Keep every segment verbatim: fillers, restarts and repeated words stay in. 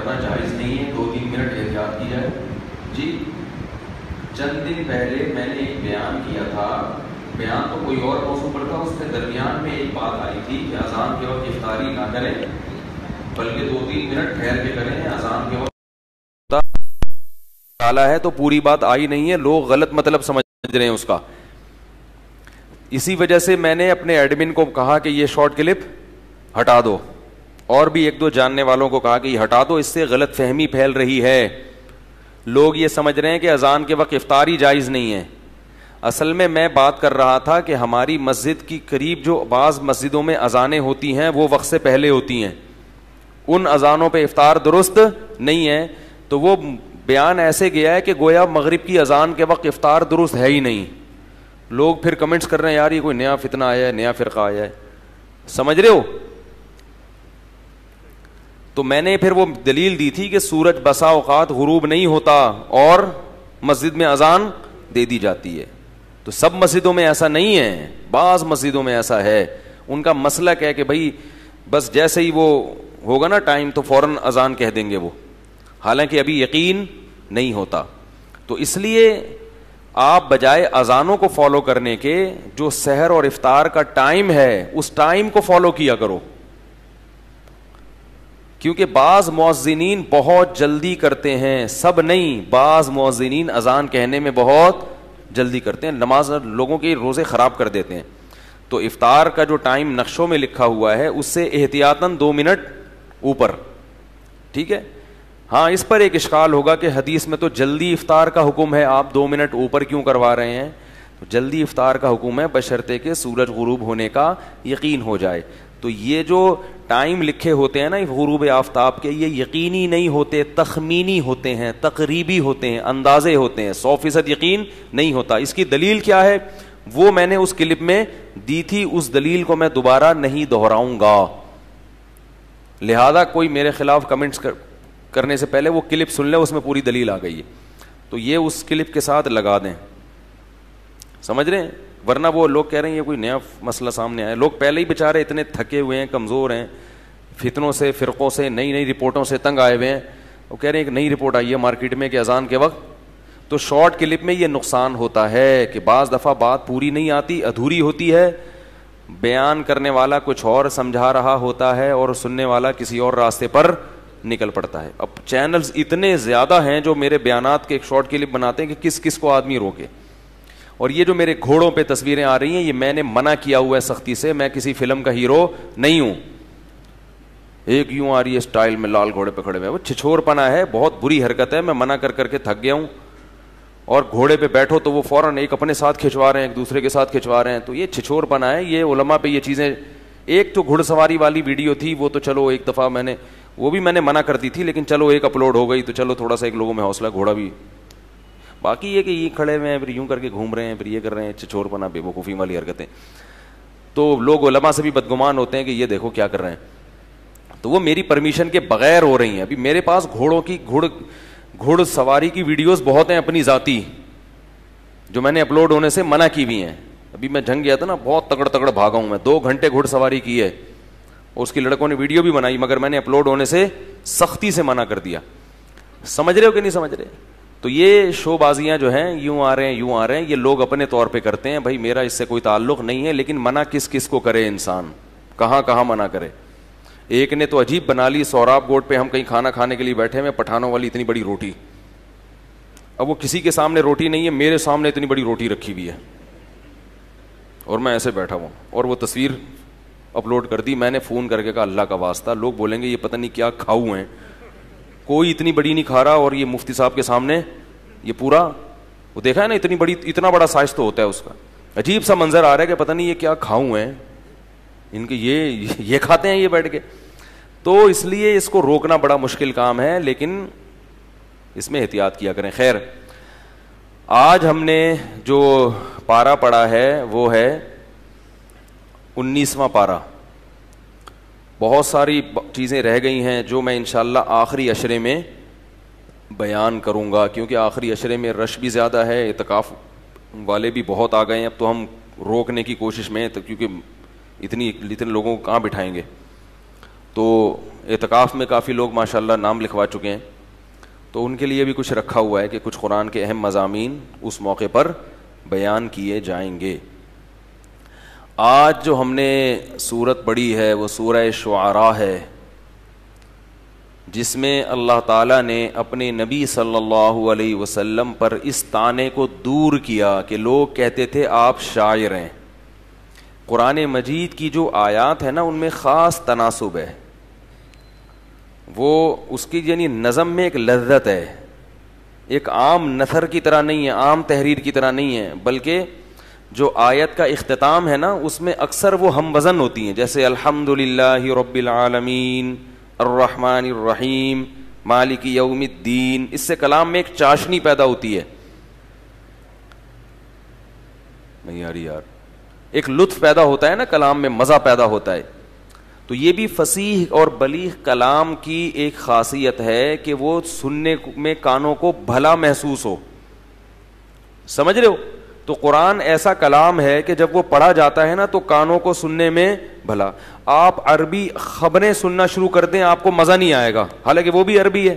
کرنا جائز نہیں ہے, دو تین منٹ احتیاط کی جائے. جی چند دن پہلے میں نے ایک بیان کیا تھا, بیان تو کوئی اور موضوع پر تھا, اس کے درمیان میں ایک بات آئی تھی کہ اذان کے وقت افطاری نہ کریں بلکہ دو تین منٹ ٹھہر کے کریں. اذان کے وقت ڈالا ہے تو پوری بات آئی نہیں ہے, لوگ غلط مطلب سمجھ رہے ہیں اس کا. اسی وجہ سے میں نے اپنے ایڈمن کو کہا کہ یہ شارٹ کلپ ہٹا دو, اور بھی ایک دو جاننے والوں کو کہا کہ یہ ہٹا دو, اس سے غلط فہمی پھیل رہی ہے. لوگ یہ سمجھ رہے ہیں کہ اذان کے وقت افطاری جائز نہیں ہے. اصل میں میں بات کر رہا تھا کہ ہماری مسجد کی قریب جو بعض مسجدوں میں اذانیں ہوتی ہیں وہ وقت سے پہلے ہوتی ہیں, ان اذانوں پہ افطار درست نہیں ہے. تو وہ بیان ایسے گیا ہے کہ گویا مغرب کی اذان کے وقت افطار درست ہے ہی نہیں. لوگ پھر کمنٹس کر رہے ہیں یار یہ کوئی نیا فتنہ آیا ہے, نیا فرقہ آیا ہے, سمجھ رہے ہو. تو میں نے پھر وہ دلیل دی تھی کہ سورج بسا اوقات غروب نہیں ہوتا اور مسجد میں اذان دے دی جاتی ہے. تو سب مسجدوں میں ایسا نہیں ہے, بعض مسجدوں میں ایسا ہے. ان کا مسلک ہے کہ بھائی بس جیسے ہی وہ ہوگا نا ٹائم تو فوراً اذان کہہ دیں گے وہ, حالانکہ ابھی یقین نہیں ہوتا. تو اس لیے آپ بجائے اذانوں کو فالو کرنے کے جو سحر اور افطار کا ٹائم ہے اس ٹائم کو فالو کیا کرو, کیونکہ بعض مؤذنین بہت جلدی کرتے ہیں, سب نہیں, بعض مؤذنین اذان کہنے میں بہت جلدی کرتے ہیں, نماز لوگوں کے روزے خراب کر دیتے ہیں. تو افطار کا جو ٹائم نقشوں میں لکھا ہوا ہے اس سے احتیاطاً دو منٹ اوپر, ٹھیک ہے. ہاں اس پر ایک اشکال ہوگا کہ حدیث میں تو جلدی افطار کا حکم ہے, آپ دو منٹ اوپر کیوں کروا رہے ہیں؟ تو جلدی افطار کا حکم ہے بشرطے کہ سورج غروب ہونے کا یقین ہو جائے. تو یہ جو ٹائم لکھے ہوتے ہیں نا غروب آفتاب کے, یہ یقینی نہیں ہوتے, تخمینی ہوتے ہیں, تقریبی ہوتے ہیں, اندازے ہوتے ہیں, سو فیصد یقین نہیں ہوتا. اس کی دلیل کیا ہے وہ میں نے اس کلپ میں دی تھی, اس دلیل کو میں دوبارہ نہیں دہراؤں گا. لہذا کوئی میرے خلاف کمنٹس کر کرنے سے پہلے وہ کلپ سن لے, اس میں پوری دلیل آ گئی ہے. تو یہ اس کلپ کے ساتھ لگا دیں, سمجھ رہے ہیں. ورنہ وہ لوگ کہہ رہے ہیں یہ کوئی نیا مسئلہ سامنے آیا. لوگ پہلے ہی بیچارے اتنے تھکے ہوئے ہیں, کمزور ہیں, فتنوں سے, فرقوں سے, نئی نئی رپورٹوں سے تنگ آئے ہوئے ہیں. وہ کہہ رہے ہیں ایک نئی رپورٹ آئی ہے مارکیٹ میں کہ اذان کے وقت. تو شارٹ کلپ میں یہ نقصان ہوتا ہے کہ بعض دفعہ بات پوری نہیں آتی, ادھوری ہوتی ہے, بیان کرنے والا کچھ اور سمجھا رہا ہوتا ہے اور سننے والا کسی اور راستے پر نکل پڑتا ہے. اب چینلز اتنے زیادہ ہیں جو میرے بیانات کے ایک شارٹ کلپ بناتے ہیں کہ کس کس کو آدمی روکے. اور یہ جو میرے گھوڑوں پہ تصویریں آ رہی ہیں یہ میں نے منع کیا ہوا ہے سختی سے, میں کسی فلم کا ہیرو نہیں ہوں. ایک یوں آ رہی ہے اسٹائل میں لال گھوڑے پہ کھڑے ہوئے, وہ چھچور پنا ہے, بہت بری حرکت ہے, میں منع کر کر کے تھک گیا ہوں. اور گھوڑے پہ بیٹھو تو وہ فوراً ایک اپنے ساتھ کھنچوا رہے ہیں, ایک دوسرے کے ساتھ کھنچوا رہے ہیں. تو یہ چھچور پنا ہے, یہ علماء پہ یہ چیزیں. ایک تو گھڑ سواری والی ویڈیو تھی, وہ تو چلو ایک دفعہ میں نے وہ بھی میں نے منع کر دی تھی, لیکن چلو ایک اپلوڈ ہو گئی تو چلو تھوڑا سا ایک لوگوں میں حوصلہ, گھوڑا بھی. باقی یہ کہ یہ کھڑے ہوئے ہیں پھر یوں کر کے گھوم رہے ہیں, پھر یہ کر رہے ہیں, چھچور پنا بے وقوفی والی حرکتیں. تو لوگ علماء سے بھی بدگمان ہوتے ہیں کہ یہ دیکھو کیا کر رہے ہیں. تو وہ میری پرمیشن کے بغیر ہو رہی ہیں. ابھی میرے پاس گھوڑوں کی گھڑ گھڑ سواری کی ویڈیوز بہت ہیں اپنی ذاتی, جو میں نے اپلوڈ ہونے سے منع کی ہوئی ہیں. ابھی میں جھنگ گیا تھا نا, بہت تگڑ تگڑ بھاگا ہوں میں, دو گھنٹے گھڑ سواری کی ہے, اس کی لڑکوں نے ویڈیو بھی بنائی, مگر میں نے اپلوڈ ہونے سے سختی سے منع کر دیا. سمجھ رہے ہو کہ نہیں سمجھ رہے؟ تو یہ شو بازیاں جو ہیں یوں آ رہے ہیں یوں آ رہے ہیں, یہ لوگ اپنے طور پہ کرتے ہیں. بھائی میرا اس سے کوئی تعلق نہیں ہے, لیکن منع کس کس کو کرے انسان, کہاں کہاں منع کرے. ایک نے تو عجیب بنا لی, سوراب گوٹ پہ ہم کہیں کھانا کھانے کے لیے بیٹھے ہیں, پٹھانوں والی اتنی بڑی روٹی. اب وہ کسی کے سامنے روٹی نہیں ہے, میرے سامنے اتنی بڑی روٹی رکھی ہوئی ہے اور میں ایسے بیٹھا ہوں, اور وہ تصویر اپلوڈ کر دی. میں نے فون کر کے کہا اللہ کا واسطہ, لوگ بولیں گے یہ پتہ نہیں کیا کھاؤ ہیں, کوئی اتنی بڑی نہیں کھا رہا, اور یہ مفتی صاحب کے سامنے یہ پورا, وہ دیکھا ہے نا اتنی بڑی, اتنا بڑا سائز تو ہوتا ہے اس کا. عجیب سا منظر آ رہا ہے کہ پتہ نہیں یہ کیا کھاؤں ہیں ان کے, یہ یہ کھاتے ہیں یہ بیٹھ کے. تو اس لیے اس کو روکنا بڑا مشکل کام ہے, لیکن اس میں احتیاط کیا کریں. خیر, آج ہم نے جو پارا پڑھا ہے وہ ہے انیسواں پارا. بہت ساری چیزیں رہ گئی ہیں جو میں انشاءاللہ آخری عشرے میں بیان کروں گا, کیونکہ آخری عشرے میں رش بھی زیادہ ہے, اعتکاف والے بھی بہت آ گئے ہیں. اب تو ہم روکنے کی کوشش میں, کیونکہ اتنی اتنے لوگوں کو کہاں بٹھائیں گے. تو اعتکاف میں کافی لوگ ماشاءاللہ نام لکھوا چکے ہیں, تو ان کے لیے بھی کچھ رکھا ہوا ہے کہ کچھ قرآن کے اہم مضامین اس موقع پر بیان کیے جائیں گے. آج جو ہم نے سورت پڑھی ہے وہ سورہ شعراء ہے, جس میں اللہ تعالیٰ نے اپنے نبی صلی اللہ علیہ وسلم پر اس طعنے کو دور کیا کہ لوگ کہتے تھے آپ شاعر ہیں. قرآن مجید کی جو آیات ہیں نا ان میں خاص تناسب ہے, وہ اس کی یعنی نظم میں ایک لذت ہے, ایک عام نثر کی طرح نہیں ہے, عام تحریر کی طرح نہیں ہے, بلکہ جو آیت کا اختتام ہے نا اس میں اکثر وہ ہم وزن ہوتی ہیں, جیسے الحمدللہ رب العالمین الرحمن الرحیم مالک یوم الدین. اس سے کلام میں ایک چاشنی پیدا ہوتی ہے, نہیں یار یار ایک لطف پیدا ہوتا ہے نا کلام میں, مزہ پیدا ہوتا ہے. تو یہ بھی فصیح اور بلیغ کلام کی ایک خاصیت ہے کہ وہ سننے میں کانوں کو بھلا محسوس ہو. سمجھ رہے ہو؟ تو قرآن ایسا کلام ہے کہ جب وہ پڑھا جاتا ہے نا تو کانوں کو سننے میں بھلا. آپ عربی خبریں سننا شروع کر دیں آپ کو مزہ نہیں آئے گا, حالانکہ وہ بھی عربی ہے.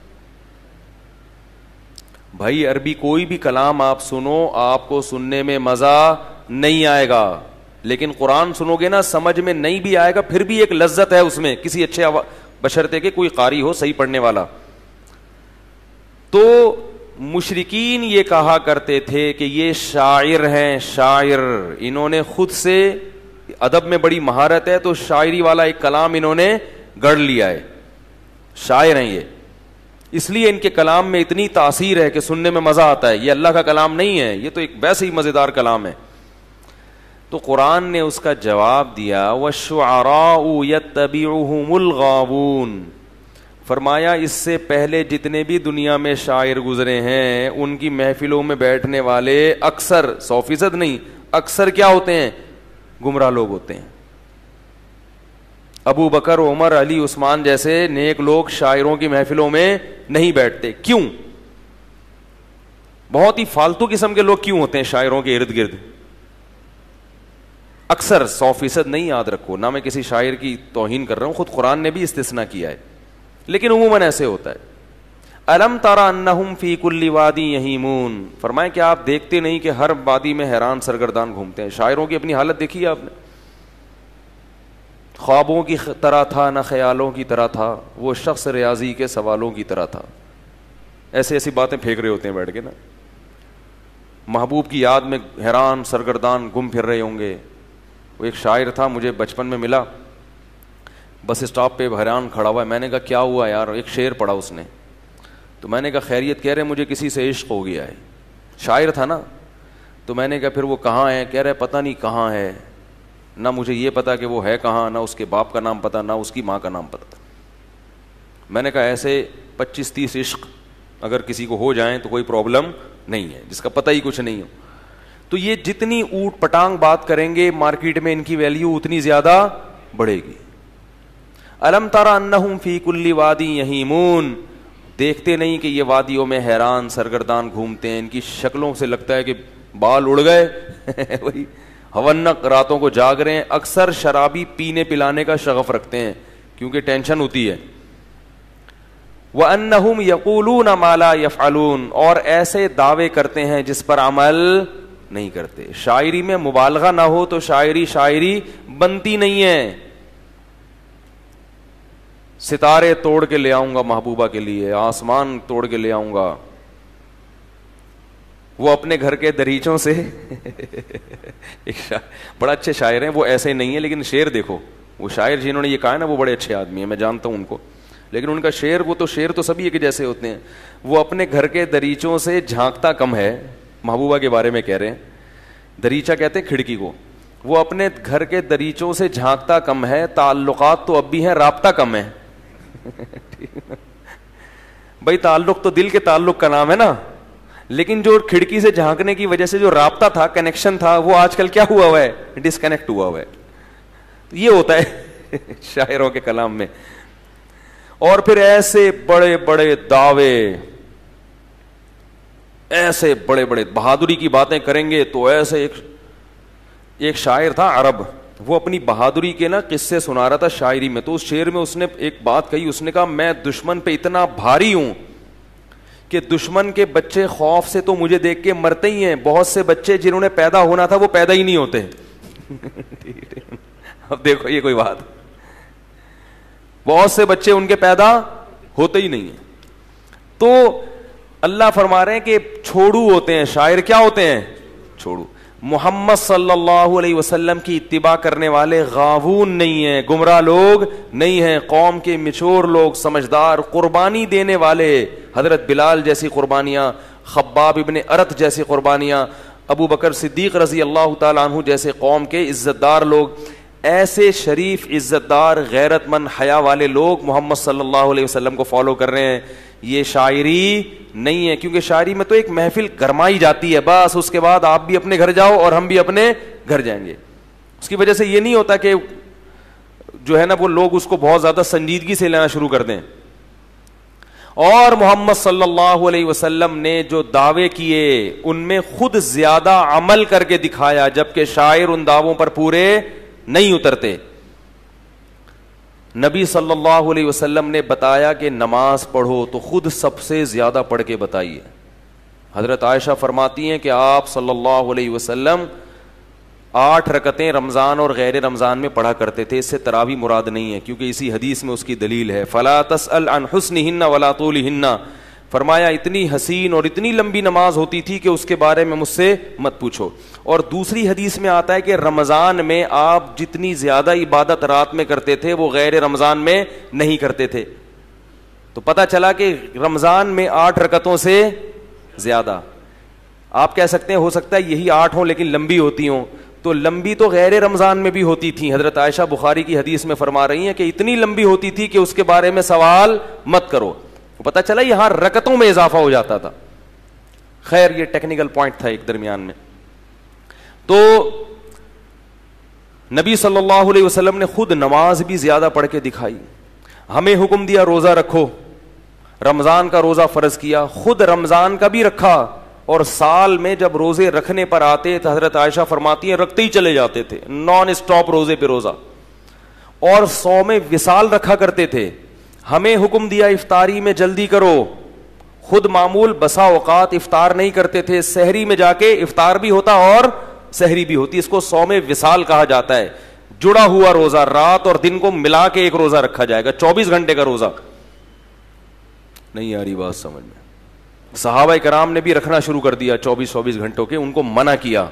بھائی عربی کوئی بھی کلام آپ سنو آپ کو سننے میں مزہ نہیں آئے گا, لیکن قرآن سنو گے نا سمجھ میں نہیں بھی آئے گا, پھر بھی ایک لذت ہے اس میں, کسی اچھے بشرطے کے کوئی قاری ہو صحیح پڑھنے والا. تو مشرکین یہ کہا کرتے تھے کہ یہ شاعر ہیں, شاعر. انہوں نے خود سے ادب میں بڑی مہارت ہے تو شاعری والا ایک کلام انہوں نے گڑھ لیا ہے, شاعر ہیں یہ, اس لیے ان کے کلام میں اتنی تاثیر ہے کہ سننے میں مزہ آتا ہے. یہ اللہ کا کلام نہیں ہے, یہ تو ایک ویسے ہی مزیدار کلام ہے. تو قرآن نے اس کا جواب دیا وَالشُّعَرَاءُ يَتَّبِعُهُمُ الْغَاوُونَ. فرمایا اس سے پہلے جتنے بھی دنیا میں شاعر گزرے ہیں ان کی محفلوں میں بیٹھنے والے اکثر, سو فیصد نہیں, اکثر کیا ہوتے ہیں؟ گمراہ لوگ ہوتے ہیں. ابو بکر, عمر, علی, عثمان جیسے نیک لوگ شاعروں کی محفلوں میں نہیں بیٹھتے. کیوں؟ بہت ہی فالتو قسم کے لوگ کیوں ہوتے ہیں شاعروں کے ارد گرد؟ اکثر, سو فیصد نہیں, یاد رکھو. نہ میں کسی شاعر کی توہین کر رہا ہوں, خود قرآن نے بھی استثناء کیا ہے, لیکن عموماً ایسے ہوتا ہے. الم تر انہم فی کل وادی یہیمون. فرمائے کہ آپ دیکھتے نہیں کہ ہر وادی میں حیران سرگردان گھومتے ہیں. شاعروں کی اپنی حالت دیکھی ہے آپ نے؟ خوابوں کی طرح تھا نہ خیالوں کی طرح تھا, وہ شخص ریاضی کے سوالوں کی طرح تھا. ایسی ایسی باتیں پھینک رہے ہوتے ہیں بیٹھ کے نا, محبوب کی یاد میں حیران سرگردان گم پھر رہے ہوں گے. وہ ایک شاعر تھا مجھے بچپن میں ملا, بس اسٹاپ پہ حیران کھڑا ہوا ہے. میں نے کہا کیا ہوا یار؟ ایک شعر پڑھا اس نے, تو میں نے کہا خیریت؟ کہہ رہے مجھے کسی سے عشق ہو گیا ہے. شاعر تھا نا, تو میں نے کہا پھر وہ کہاں ہے؟ کہہ رہے پتہ نہیں کہاں ہے, نہ مجھے یہ پتا کہ وہ ہے کہاں, نہ اس کے باپ کا نام پتا, نہ اس کی ماں کا نام پتا. میں نے کہا ایسے پچیس تیس عشق اگر کسی کو ہو جائیں تو کوئی پرابلم نہیں ہے, جس کا پتہ ہی کچھ نہیں ہو. تو یہ جتنی اوٹ پٹانگ بات کریں گے مارکیٹ میں ان کی ویلیو اتنی زیادہ بڑھے گی. الم تر انہم فی کل وادی یہیمون. دیکھتے نہیں کہ یہ وادیوں میں حیران سرگردان گھومتے ہیں, ان کی شکلوں سے لگتا ہے کہ بال اڑ گئے. وہی ہونق راتوں کو جاگ رہے ہیں. اکثر شرابی پینے پلانے کا شغف رکھتے ہیں کیونکہ ٹینشن ہوتی ہے. وَأَنَّهُمْ يَقُولُونَ مَا لَا يَفْعَلُونَ. اور ایسے دعوے کرتے ہیں جس پر عمل نہیں کرتے. شاعری میں مبالغہ نہ ہو تو شاعری شاعری بنتی نہیں ہے. ستارے توڑ کے لے آؤں گا محبوبہ کے لیے, آسمان توڑ کے لے آؤں گا. وہ اپنے گھر کے دریچوں سے ایک بڑا اچھے شاعر ہیں, وہ ایسے نہیں ہیں لیکن شعر دیکھو. وہ شاعر جنہوں نے یہ کہا ہے نا وہ بڑے اچھے آدمی ہیں, میں جانتا ہوں ان کو, لیکن ان کا شعر, وہ تو شعر تو سبھی ایک جیسے ہوتے ہیں. وہ اپنے گھر کے دریچوں سے جھانکتا کم ہے. محبوبہ کے بارے میں کہہ رہے ہیں, دریچہ کہتے ہیں کھڑکی کو. وہ اپنے گھر کے دریچوں سے جھانکتا کم ہے, تعلقات تو اب بھی ہیں, رابطہ کم ہے. بھائی تعلق تو دل کے تعلق کا نام ہے نا, لیکن جو کھڑکی سے جھانکنے کی وجہ سے جو رابطہ تھا, کنیکشن تھا, وہ آج کل کیا ہوا ہوا ہے؟ ڈسکنیکٹ ہوا ہوا ہے. یہ ہوتا ہے شاعروں کے کلام میں. اور پھر ایسے بڑے بڑے دعوے, ایسے بڑے بڑے بہادری کی باتیں کریں گے. تو ایسے ایک ایک شاعر تھا عرب, وہ اپنی بہادری کے نا قصے سنا رہا تھا شاعری میں. تو اس شعر میں اس نے ایک بات کہی, اس نے کہا میں دشمن پہ اتنا بھاری ہوں کہ دشمن کے بچے خوف سے تو مجھے دیکھ کے مرتے ہی ہیں, بہت سے بچے جنہوں نے پیدا ہونا تھا وہ پیدا ہی نہیں ہوتے. اب دیکھو یہ کوئی بات, بہت سے بچے ان کے پیدا ہوتے ہی نہیں ہیں. تو اللہ فرما رہے ہیں کہ چھوڑو ہوتے ہیں شاعر, کیا ہوتے ہیں چھوڑو. محمد صلی اللہ علیہ وسلم کی اتباع کرنے والے غاوون نہیں ہیں, گمراہ لوگ نہیں ہیں, قوم کے مچور لوگ, سمجھدار, قربانی دینے والے, حضرت بلال جیسی قربانیاں, خباب ابن ارت جیسی قربانیاں, ابو بکر صدیق رضی اللہ تعالیٰ عنہ جیسے قوم کے عزت دار لوگ. ایسے شریف عزت دار غیرت مند حیا والے لوگ محمد صلی اللہ علیہ وسلم کو فالو کر رہے ہیں. یہ شاعری نہیں ہے, کیونکہ شاعری میں تو ایک محفل گرمائی جاتی ہے بس, اس کے بعد آپ بھی اپنے گھر جاؤ اور ہم بھی اپنے گھر جائیں گے. اس کی وجہ سے یہ نہیں ہوتا کہ جو ہے نا وہ لوگ اس کو بہت زیادہ سنجیدگی سے لینا شروع کر دیں. اور محمد صلی اللہ علیہ وسلم نے جو دعوے کیے ان میں خود زیادہ عمل کر کے دکھایا, جبکہ شاعر ان دعووں پر پورے نہیں اترتے. نبی صلی اللہ علیہ وسلم نے بتایا کہ نماز پڑھو تو خود سب سے زیادہ پڑھ کے بتائیے. حضرت عائشہ فرماتی ہیں کہ آپ صلی اللہ علیہ وسلم آٹھ رکعتیں رمضان اور غیر رمضان میں پڑھا کرتے تھے. اس سے تراویح مراد نہیں ہے, کیونکہ اسی حدیث میں اس کی دلیل ہے, فلا تسأل عن حسنہن ولا طولہن. فرمایا اتنی حسین اور اتنی لمبی نماز ہوتی تھی کہ اس کے بارے میں مجھ سے مت پوچھو. اور دوسری حدیث میں آتا ہے کہ رمضان میں آپ جتنی زیادہ عبادت رات میں کرتے تھے وہ غیر رمضان میں نہیں کرتے تھے. تو پتہ چلا کہ رمضان میں آٹھ رکعتوں سے زیادہ. آپ کہہ سکتے ہیں ہو سکتا ہے یہی آٹھ ہوں لیکن لمبی ہوتی ہوں, تو لمبی تو غیر رمضان میں بھی ہوتی تھی. حضرت عائشہ بخاری کی حدیث میں فرما رہی ہیں کہ اتنی لمبی ہوتی تھی کہ اس کے بارے میں سوال مت کرو. پتہ چلا یہاں رکعتوں میں اضافہ ہو جاتا تھا. خیر یہ ٹیکنیکل پوائنٹ تھا ایک درمیان میں. تو نبی صلی اللہ علیہ وسلم نے خود نماز بھی زیادہ پڑھ کے دکھائی. ہمیں حکم دیا روزہ رکھو, رمضان کا روزہ فرض کیا, خود رمضان کا بھی رکھا, اور سال میں جب روزے رکھنے پر آتے تو حضرت عائشہ فرماتی ہیں رکھتے ہی چلے جاتے تھے, نان اسٹاپ روزے پہ روزہ. اور صوم وصال رکھا کرتے تھے. ہمیں حکم دیا افطاری میں جلدی کرو, خود معمول بسا اوقات افطار نہیں کرتے تھے, سحری میں جا کے افطار بھی ہوتا اور سحری بھی ہوتی. اس کو صوم وصال کہا جاتا ہے, جڑا ہوا روزہ, رات اور دن کو ملا کے ایک روزہ رکھا جائے گا, چوبیس گھنٹے کا روزہ. نہیں آ رہی بات سمجھ میں؟ صحابہ کرام نے بھی رکھنا شروع کر دیا چوبیس چوبیس گھنٹوں کے, ان کو منع کیا.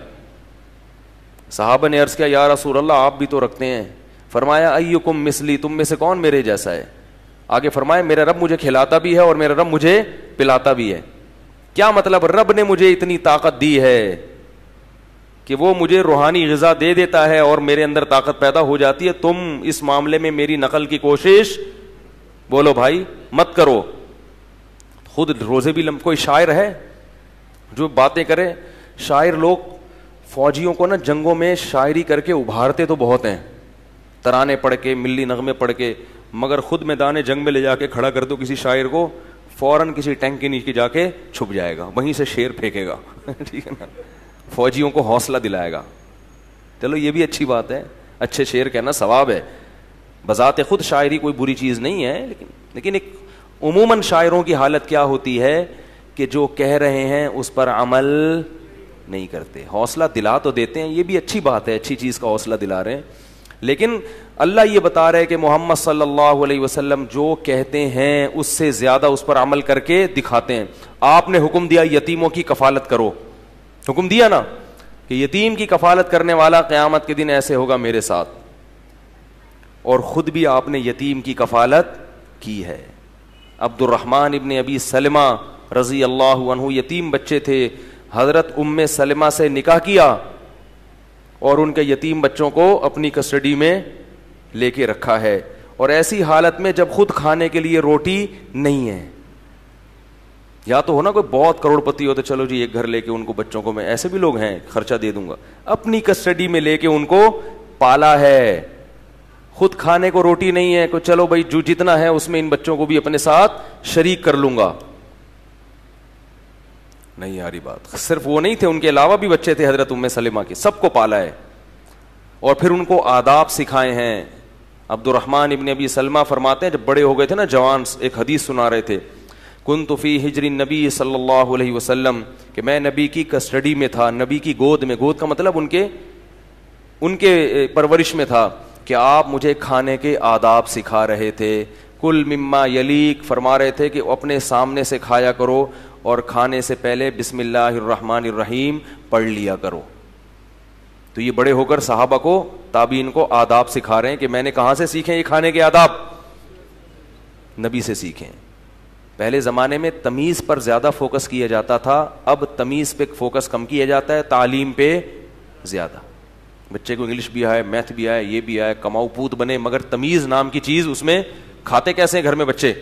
صحابہ نے عرض کیا یا رسول اللہ آپ بھی تو رکھتے ہیں. فرمایا ایکم مثلی, تم میں سے کون میرے جیسا ہے. آگے فرمایا میرا رب مجھے کھلاتا بھی ہے اور میرا رب مجھے پلاتا بھی ہے. کیا مطلب؟ رب نے مجھے اتنی طاقت دی ہے کہ وہ مجھے روحانی غذا دے دیتا ہے اور میرے اندر طاقت پیدا ہو جاتی ہے. تم اس معاملے میں میری نقل کی کوشش بولو بھائی مت کرو. خود روزے بھی لم... کوئی شاعر ہے جو باتیں کرے؟ شاعر لوگ فوجیوں کو نا جنگوں میں شاعری کر کے ابھارتے تو بہت ہیں, ترانے پڑھ کے, ملی نغمے پڑھ کے, مگر خود میدان جنگ میں لے جا کے کھڑا کر دو کسی شاعر کو, فوراً کسی ٹینک کے نیچے جا کے چھپ جائے گا, وہیں سے شعر پھینکے گا. ٹھیک ہے نا, فوجیوں کو حوصلہ دلائے گا. چلو یہ بھی اچھی بات ہے, اچھے شعر کہنا ثواب ہے. بذات خود شاعری کوئی بری چیز نہیں ہے, لیکن لیکن ایک عموماً شاعروں کی حالت کیا ہوتی ہے کہ جو کہہ رہے ہیں اس پر عمل نہیں کرتے. حوصلہ دلا تو دیتے ہیں, یہ بھی اچھی بات ہے, اچھی چیز کا حوصلہ دلا رہے ہیں, لیکن اللہ یہ بتا رہے کہ محمد صلی اللہ علیہ وسلم جو کہتے ہیں اس سے زیادہ اس پر عمل کر کے دکھاتے ہیں. آپ نے حکم دیا یتیموں کی کفالت کرو, حکم دیا نا کہ یتیم کی کفالت کرنے والا قیامت کے دن ایسے ہوگا میرے ساتھ, اور خود بھی آپ نے یتیم کی کفالت کی ہے. عبد الرحمن ابن ابی سلمہ رضی اللہ عنہ یتیم بچے تھے, حضرت ام سلمہ سے نکاح کیا اور ان کے یتیم بچوں کو اپنی کسٹڈی میں لے کے رکھا ہے, اور ایسی حالت میں جب خود کھانے کے لیے روٹی نہیں ہے. یا تو ہونا کوئی بہت کروڑ پتی ہو تو چلو جی ایک گھر لے کے ان کو بچوں کو, میں ایسے بھی لوگ ہیں خرچہ دے دوں گا, اپنی کسٹڈی میں لے کے ان کو پالا ہے. خود کھانے کو روٹی نہیں ہے, کوئی چلو بھائی جو جتنا ہے اس میں ان بچوں کو بھی اپنے ساتھ شریک کر لوں گا. نہیں آ رہی بات. صرف وہ نہیں تھے, ان کے علاوہ بھی بچے تھے حضرت ام سلمہ کے, سب کو پالا ہے. اور پھر ان کو آداب سکھائے ہیں. عبد الرحمن ابن ابی سلمہ فرماتے ہیں جب بڑے ہو گئے تھے نا, جوان, ایک حدیث سنا رہے تھے, کنت فی حجر النبی صلی اللہ علیہ وسلم, کہ میں نبی کی کسٹڈی میں تھا, نبی کی گود میں, گود کا مطلب ان کے ان کے پرورش میں تھا, کہ آپ مجھے کھانے کے آداب سکھا رہے تھے. کل مما یلیک, فرما رہے تھے کہ اپنے سامنے سے کھایا کرو اور کھانے سے پہلے بسم اللہ الرحمن الرحیم پڑھ لیا کرو. تو یہ بڑے ہو کر صحابہ کو, تابعین کو آداب سکھا رہے ہیں کہ میں نے کہاں سے سیکھے یہ کھانے کے آداب؟ نبی سے سیکھیں. پہلے زمانے میں تمیز پر زیادہ فوکس کیا جاتا تھا, اب تمیز پہ فوکس کم کیا جاتا ہے, تعلیم پہ زیادہ. بچے کو انگلش بھی آئے, میتھ بھی آئے, یہ بھی آئے, کماؤ پوت بنے, مگر تمیز نام کی چیز اس میں کھاتے کیسے ہیں گھر میں بچے؟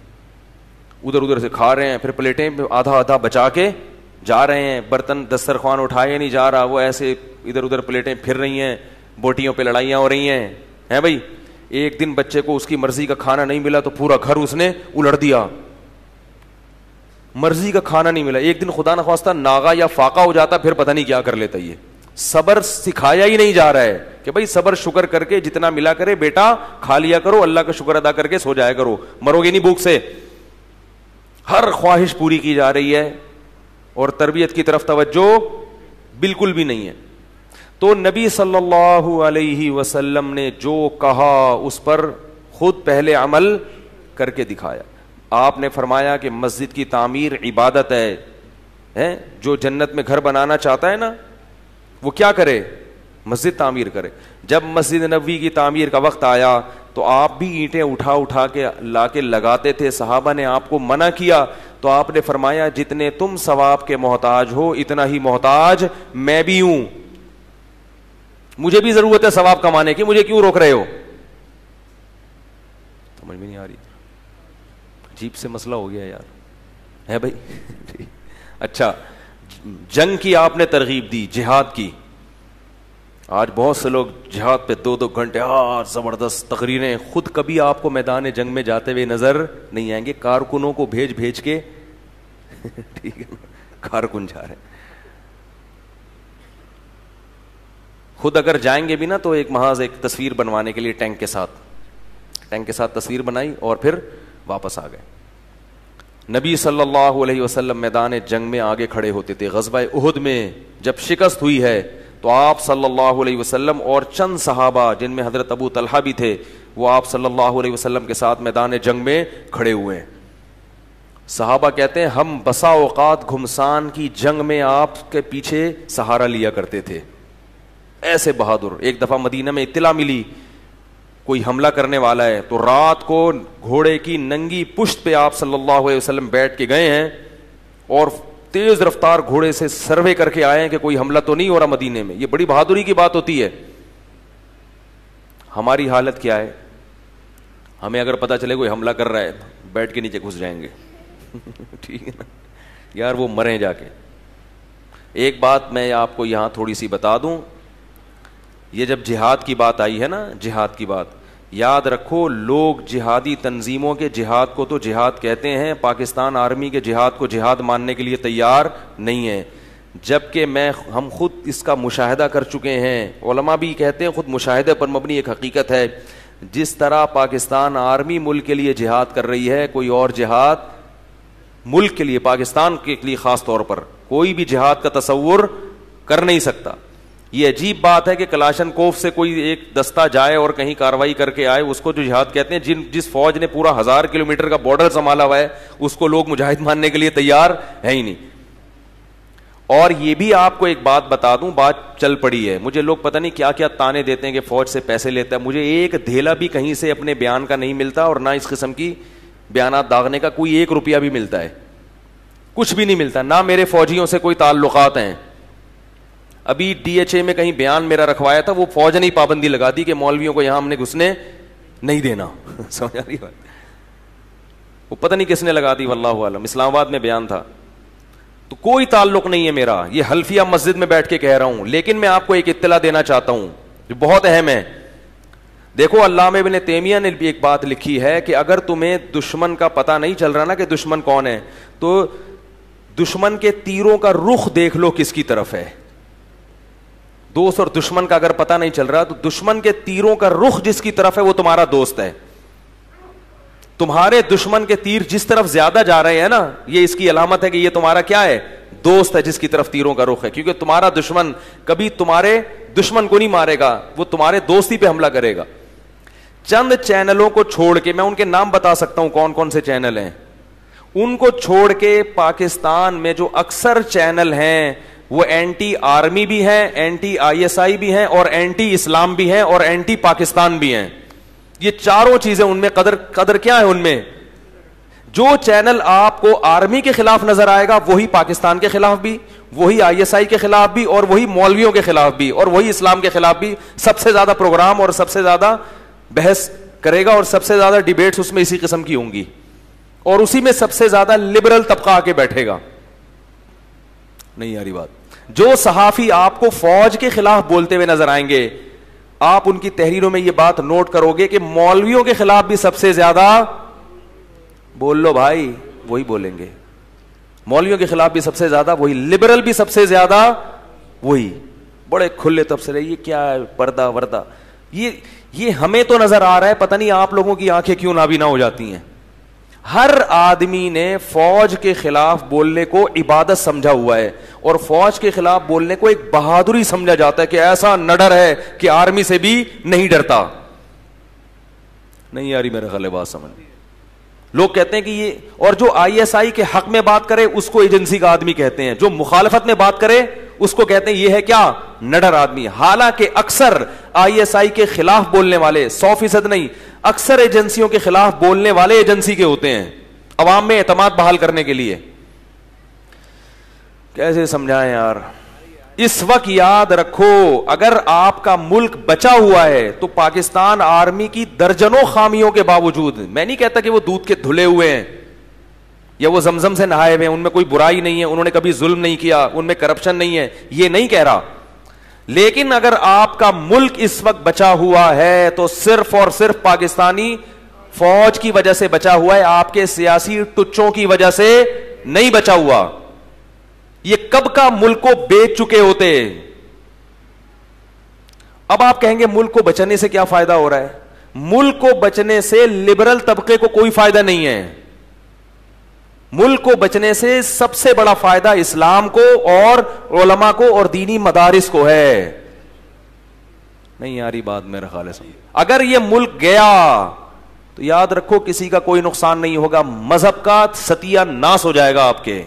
ادھر ادھر سے کھا رہے ہیں, پھر پلیٹیں آدھا آدھا بچا کے جا رہے ہیں, برتن دسترخوان اٹھایا نہیں جا رہا, وہ ایسے ادھر ادھر پلیٹیں پھر رہی ہیں, بوٹیوں پہ لڑائیاں ہو رہی ہیں. ہیں بھائی, ایک دن بچے کو اس کی مرضی کا کھانا نہیں ملا تو پورا گھر اس نے الٹ دیا. مرضی کا کھانا نہیں ملا, ایک دن خدا نخواستہ ناغا یا فاقہ ہو جاتا, پھر پتہ نہیں کیا کر لیتا. یہ صبر سکھایا ہی نہیں جا رہا ہے کہ بھائی صبر شکر کر کے جتنا ملا کرے بیٹا کھا لیا کرو, اللہ کا شکر ادا کر کے سو جایا کرو, مرو گے نہیں بھوک سے. ہر خواہش پوری کی جا رہی ہے اور تربیت کی طرف توجہ بالکل بھی نہیں ہے. تو نبی صلی اللہ علیہ وسلم نے جو کہا اس پر خود پہلے عمل کر کے دکھایا. آپ نے فرمایا کہ مسجد کی تعمیر عبادت ہے, جو جنت میں گھر بنانا چاہتا ہے نا وہ کیا کرے؟ مسجد تعمیر کرے. جب مسجد نبوی کی تعمیر کا وقت آیا تو آپ بھی اینٹیں اٹھا اٹھا کے لا کے لگاتے تھے, صحابہ نے آپ کو منع کیا تو آپ نے فرمایا جتنے تم ثواب کے محتاج ہو اتنا ہی محتاج میں بھی ہوں, مجھے بھی ضرورت ہے ثواب کمانے کی, مجھے کیوں روک رہے ہو؟ سمجھ میں نہیں آ رہی, عجیب سے مسئلہ ہو گیا یار, ہے بھائی. اچھا, جنگ کی آپ نے ترغیب دی, جہاد کی. آج بہت سے لوگ جہاد پہ دو دو گھنٹے ہاں زبردست تقریریں, خود کبھی آپ کو میدان جنگ میں جاتے ہوئے نظر نہیں آئیں گے, کارکنوں کو بھیج بھیج کے ٹھیک ہے نا, کارکن جا رہے ہیں. خود اگر جائیں گے بھی نا تو ایک محاذ ایک تصویر بنوانے کے لیے ٹینک کے ساتھ ٹینک کے ساتھ تصویر بنائی اور پھر واپس آ گئے. نبی صلی اللہ علیہ وسلم میدان جنگ میں آگے کھڑے ہوتے تھے. غزوہ احد میں جب شکست ہوئی ہے تو آپ صلی اللہ علیہ وسلم اور چند صحابہ جن میں حضرت ابو طلحہ بھی تھے وہ آپ صلی اللہ علیہ وسلم کے ساتھ میدان جنگ میں کھڑے ہوئے ہیں. صحابہ کہتے ہیں ہم بسا اوقات گھمسان کی جنگ میں آپ کے پیچھے سہارا لیا کرتے تھے, ایسے بہادر. ایک دفعہ مدینہ میں اطلاع ملی کوئی حملہ کرنے والا ہے تو رات کو گھوڑے کی ننگی پشت پہ آپ صلی اللہ علیہ وسلم بیٹھ کے گئے ہیں اور تیز رفتار گھوڑے سے سروے کر کے آئے ہیں کہ کوئی حملہ تو نہیں ہو رہا مدینے میں. یہ بڑی بہادری کی بات ہوتی ہے. ہماری حالت کیا ہے؟ ہمیں اگر پتہ چلے کوئی حملہ کر رہا ہے بیٹھ کے نیچے گھس جائیں گے ٹھیک ہے نا یار, وہ مریں جا کے. ایک بات میں آپ کو یہاں تھوڑی سی بتا دوں, یہ جب جہاد کی بات آئی ہے نا, جہاد کی بات یاد رکھو, لوگ جہادی تنظیموں کے جہاد کو تو جہاد کہتے ہیں, پاکستان آرمی کے جہاد کو جہاد ماننے کے لیے تیار نہیں ہے. جبکہ میں ہم خود اس کا مشاہدہ کر چکے ہیں, علماء بھی کہتے ہیں خود مشاہدے پر مبنی ایک حقیقت ہے. جس طرح پاکستان آرمی ملک کے لیے جہاد کر رہی ہے, کوئی اور جہاد ملک کے لیے, پاکستان کے لیے خاص طور پر کوئی بھی جہاد کا تصور کر نہیں سکتا. یہ عجیب بات ہے کہ کلاشن کوف سے کوئی ایک دستہ جائے اور کہیں کاروائی کر کے آئے, اس کو جو جہاد کہتے ہیں, جن جس فوج نے پورا ہزار کلومیٹر کا بارڈر سنبھالا ہوا ہے اس کو لوگ مجاہد ماننے کے لیے تیار ہے ہی نہیں. اور یہ بھی آپ کو ایک بات بتا دوں, بات چل پڑی ہے, مجھے لوگ پتہ نہیں کیا کیا تانے دیتے ہیں کہ فوج سے پیسے لیتا ہے. مجھے ایک دھیلا بھی کہیں سے اپنے بیان کا نہیں ملتا اور نہ اس قسم کی بیانات داغنے کا کوئی ایک روپیہ بھی ملتا ہے, کچھ بھی نہیں ملتا. نہ میرے فوجیوں سے کوئی تعلقات ہیں. ابھی ڈی ایچ اے میں کہیں بیان میرا رکھوایا تھا, وہ فوج نے پابندی لگا دی کہ مولویوں کو یہاں ہم نے گھسنے نہیں دینا سمجھ آ رہی بات؟ وہ پتہ نہیں کس نے لگا دی, واللہ عالم. اسلام آباد میں بیان تھا, تو کوئی تعلق نہیں ہے میرا. یہ حلفیہ مسجد میں بیٹھ کے کہہ رہا ہوں, لیکن میں آپ کو ایک اطلاع دینا چاہتا ہوں جو بہت اہم ہے. دیکھو, علامہ ابن تیمیہ نے بھی ایک بات لکھی ہے کہ اگر تمہیں دشمن کا پتہ نہیں چل رہا نا کہ دشمن کون ہے, تو دشمن کے تیروں کا رخ دیکھ لو کس کی طرف ہے. دوست اور دشمن کا اگر پتہ نہیں چل رہا تو دشمن کے تیروں کا رخ جس کی طرف ہے وہ تمہارا دوست ہے. تمہارے دشمن کے تیر جس طرف زیادہ جا رہے ہیں نا, یہ اس کی علامت ہے کہ یہ تمہارا کیا ہے, دوست ہے جس کی طرف تیروں کا رخ ہے. کیونکہ تمہارا دشمن کبھی تمہارے دشمن کو نہیں مارے گا, وہ تمہارے دوستی پہ حملہ کرے گا. چند چینلوں کو چھوڑ کے, میں ان کے نام بتا سکتا ہوں کون کون سے چینل ہیں, ان کو چھوڑ کے پاکستان میں جو اکثر چینل ہیں وہ اینٹی آرمی بھی ہیں, اینٹی آئی ایس آئی بھی ہیں, اور اینٹی اسلام بھی ہیں, اور اینٹی پاکستان بھی ہیں. یہ چاروں چیزیں ان میں قدر قدر کیا ہے ان میں. جو چینل آپ کو آرمی کے خلاف نظر آئے گا وہی پاکستان کے خلاف بھی, وہی آئی ایس آئی کے خلاف بھی, اور وہی مولویوں کے خلاف بھی, اور وہی اسلام کے خلاف بھی سب سے زیادہ پروگرام اور سب سے زیادہ بحث کرے گا, اور سب سے زیادہ ڈیبیٹس اس میں اسی قسم کی ہوں گی, اور اسی میں سب سے زیادہ لبرل طبقہ آ کے بیٹھے گا. نہیں آ رہی بات. جو صحافی آپ کو فوج کے خلاف بولتے ہوئے نظر آئیں گے, آپ ان کی تحریروں میں یہ بات نوٹ کرو گے کہ مولویوں کے خلاف بھی سب سے زیادہ, بول لو بھائی, وہی بولیں گے. مولویوں کے خلاف بھی سب سے زیادہ وہی, لبرل بھی سب سے زیادہ وہی, بڑے کھلے تبصرے. یہ کیا ہے پردہ وردہ, یہ یہ ہمیں تو نظر آ رہا ہے, پتہ نہیں آپ لوگوں کی آنکھیں کیوں نابینا ہو جاتی ہیں. ہر آدمی نے فوج کے خلاف بولنے کو عبادت سمجھا ہوا ہے, اور فوج کے خلاف بولنے کو ایک بہادری سمجھا جاتا ہے کہ ایسا نڈر ہے کہ آرمی سے بھی نہیں ڈرتا. نہیں یاری میرے خیال بات سمجھ. لوگ کہتے ہیں کہ یہ, اور جو آئی ایس آئی کے حق میں بات کرے اس کو ایجنسی کا آدمی کہتے ہیں, جو مخالفت میں بات کرے اس کو کہتے ہیں یہ ہے کیا, نڈر آدمی. حالانکہ اکثر آئی ایس آئی کے خلاف بولنے والے, سو فیصد نہیں, اکثر ایجنسیوں کے خلاف بولنے والے ایجنسی کے ہوتے ہیں, عوام میں اعتماد بحال کرنے کے لیے. کیسے سمجھائیں یار. اس وقت یاد رکھو, اگر آپ کا ملک بچا ہوا ہے تو پاکستان آرمی کی درجنوں خامیوں کے باوجود, میں نہیں کہتا کہ وہ دودھ کے دھلے ہوئے ہیں یا وہ زمزم سے نہائے ہوئے ہیں, ان میں کوئی برائی نہیں ہے, انہوں نے کبھی ظلم نہیں کیا, ان میں کرپشن نہیں ہے, یہ نہیں کہہ رہا. لیکن اگر آپ کا ملک اس وقت بچا ہوا ہے تو صرف اور صرف پاکستانی فوج کی وجہ سے بچا ہوا ہے, آپ کے سیاسی ٹچوں کی وجہ سے نہیں بچا ہوا. یہ کب کا ملک کو بیچ چکے ہوتے. اب آپ کہیں گے ملک کو بچنے سے کیا فائدہ ہو رہا ہے. ملک کو بچنے سے لبرل طبقے کو کوئی فائدہ نہیں ہے. ملک کو بچنے سے سب سے بڑا فائدہ اسلام کو اور علماء کو اور دینی مدارس کو ہے. نہیں یاری بات میرا خیال ہے. اگر یہ ملک گیا تو یاد رکھو کسی کا کوئی نقصان نہیں ہوگا, مذہب کا ستیہ ناس ہو جائے گا, آپ کے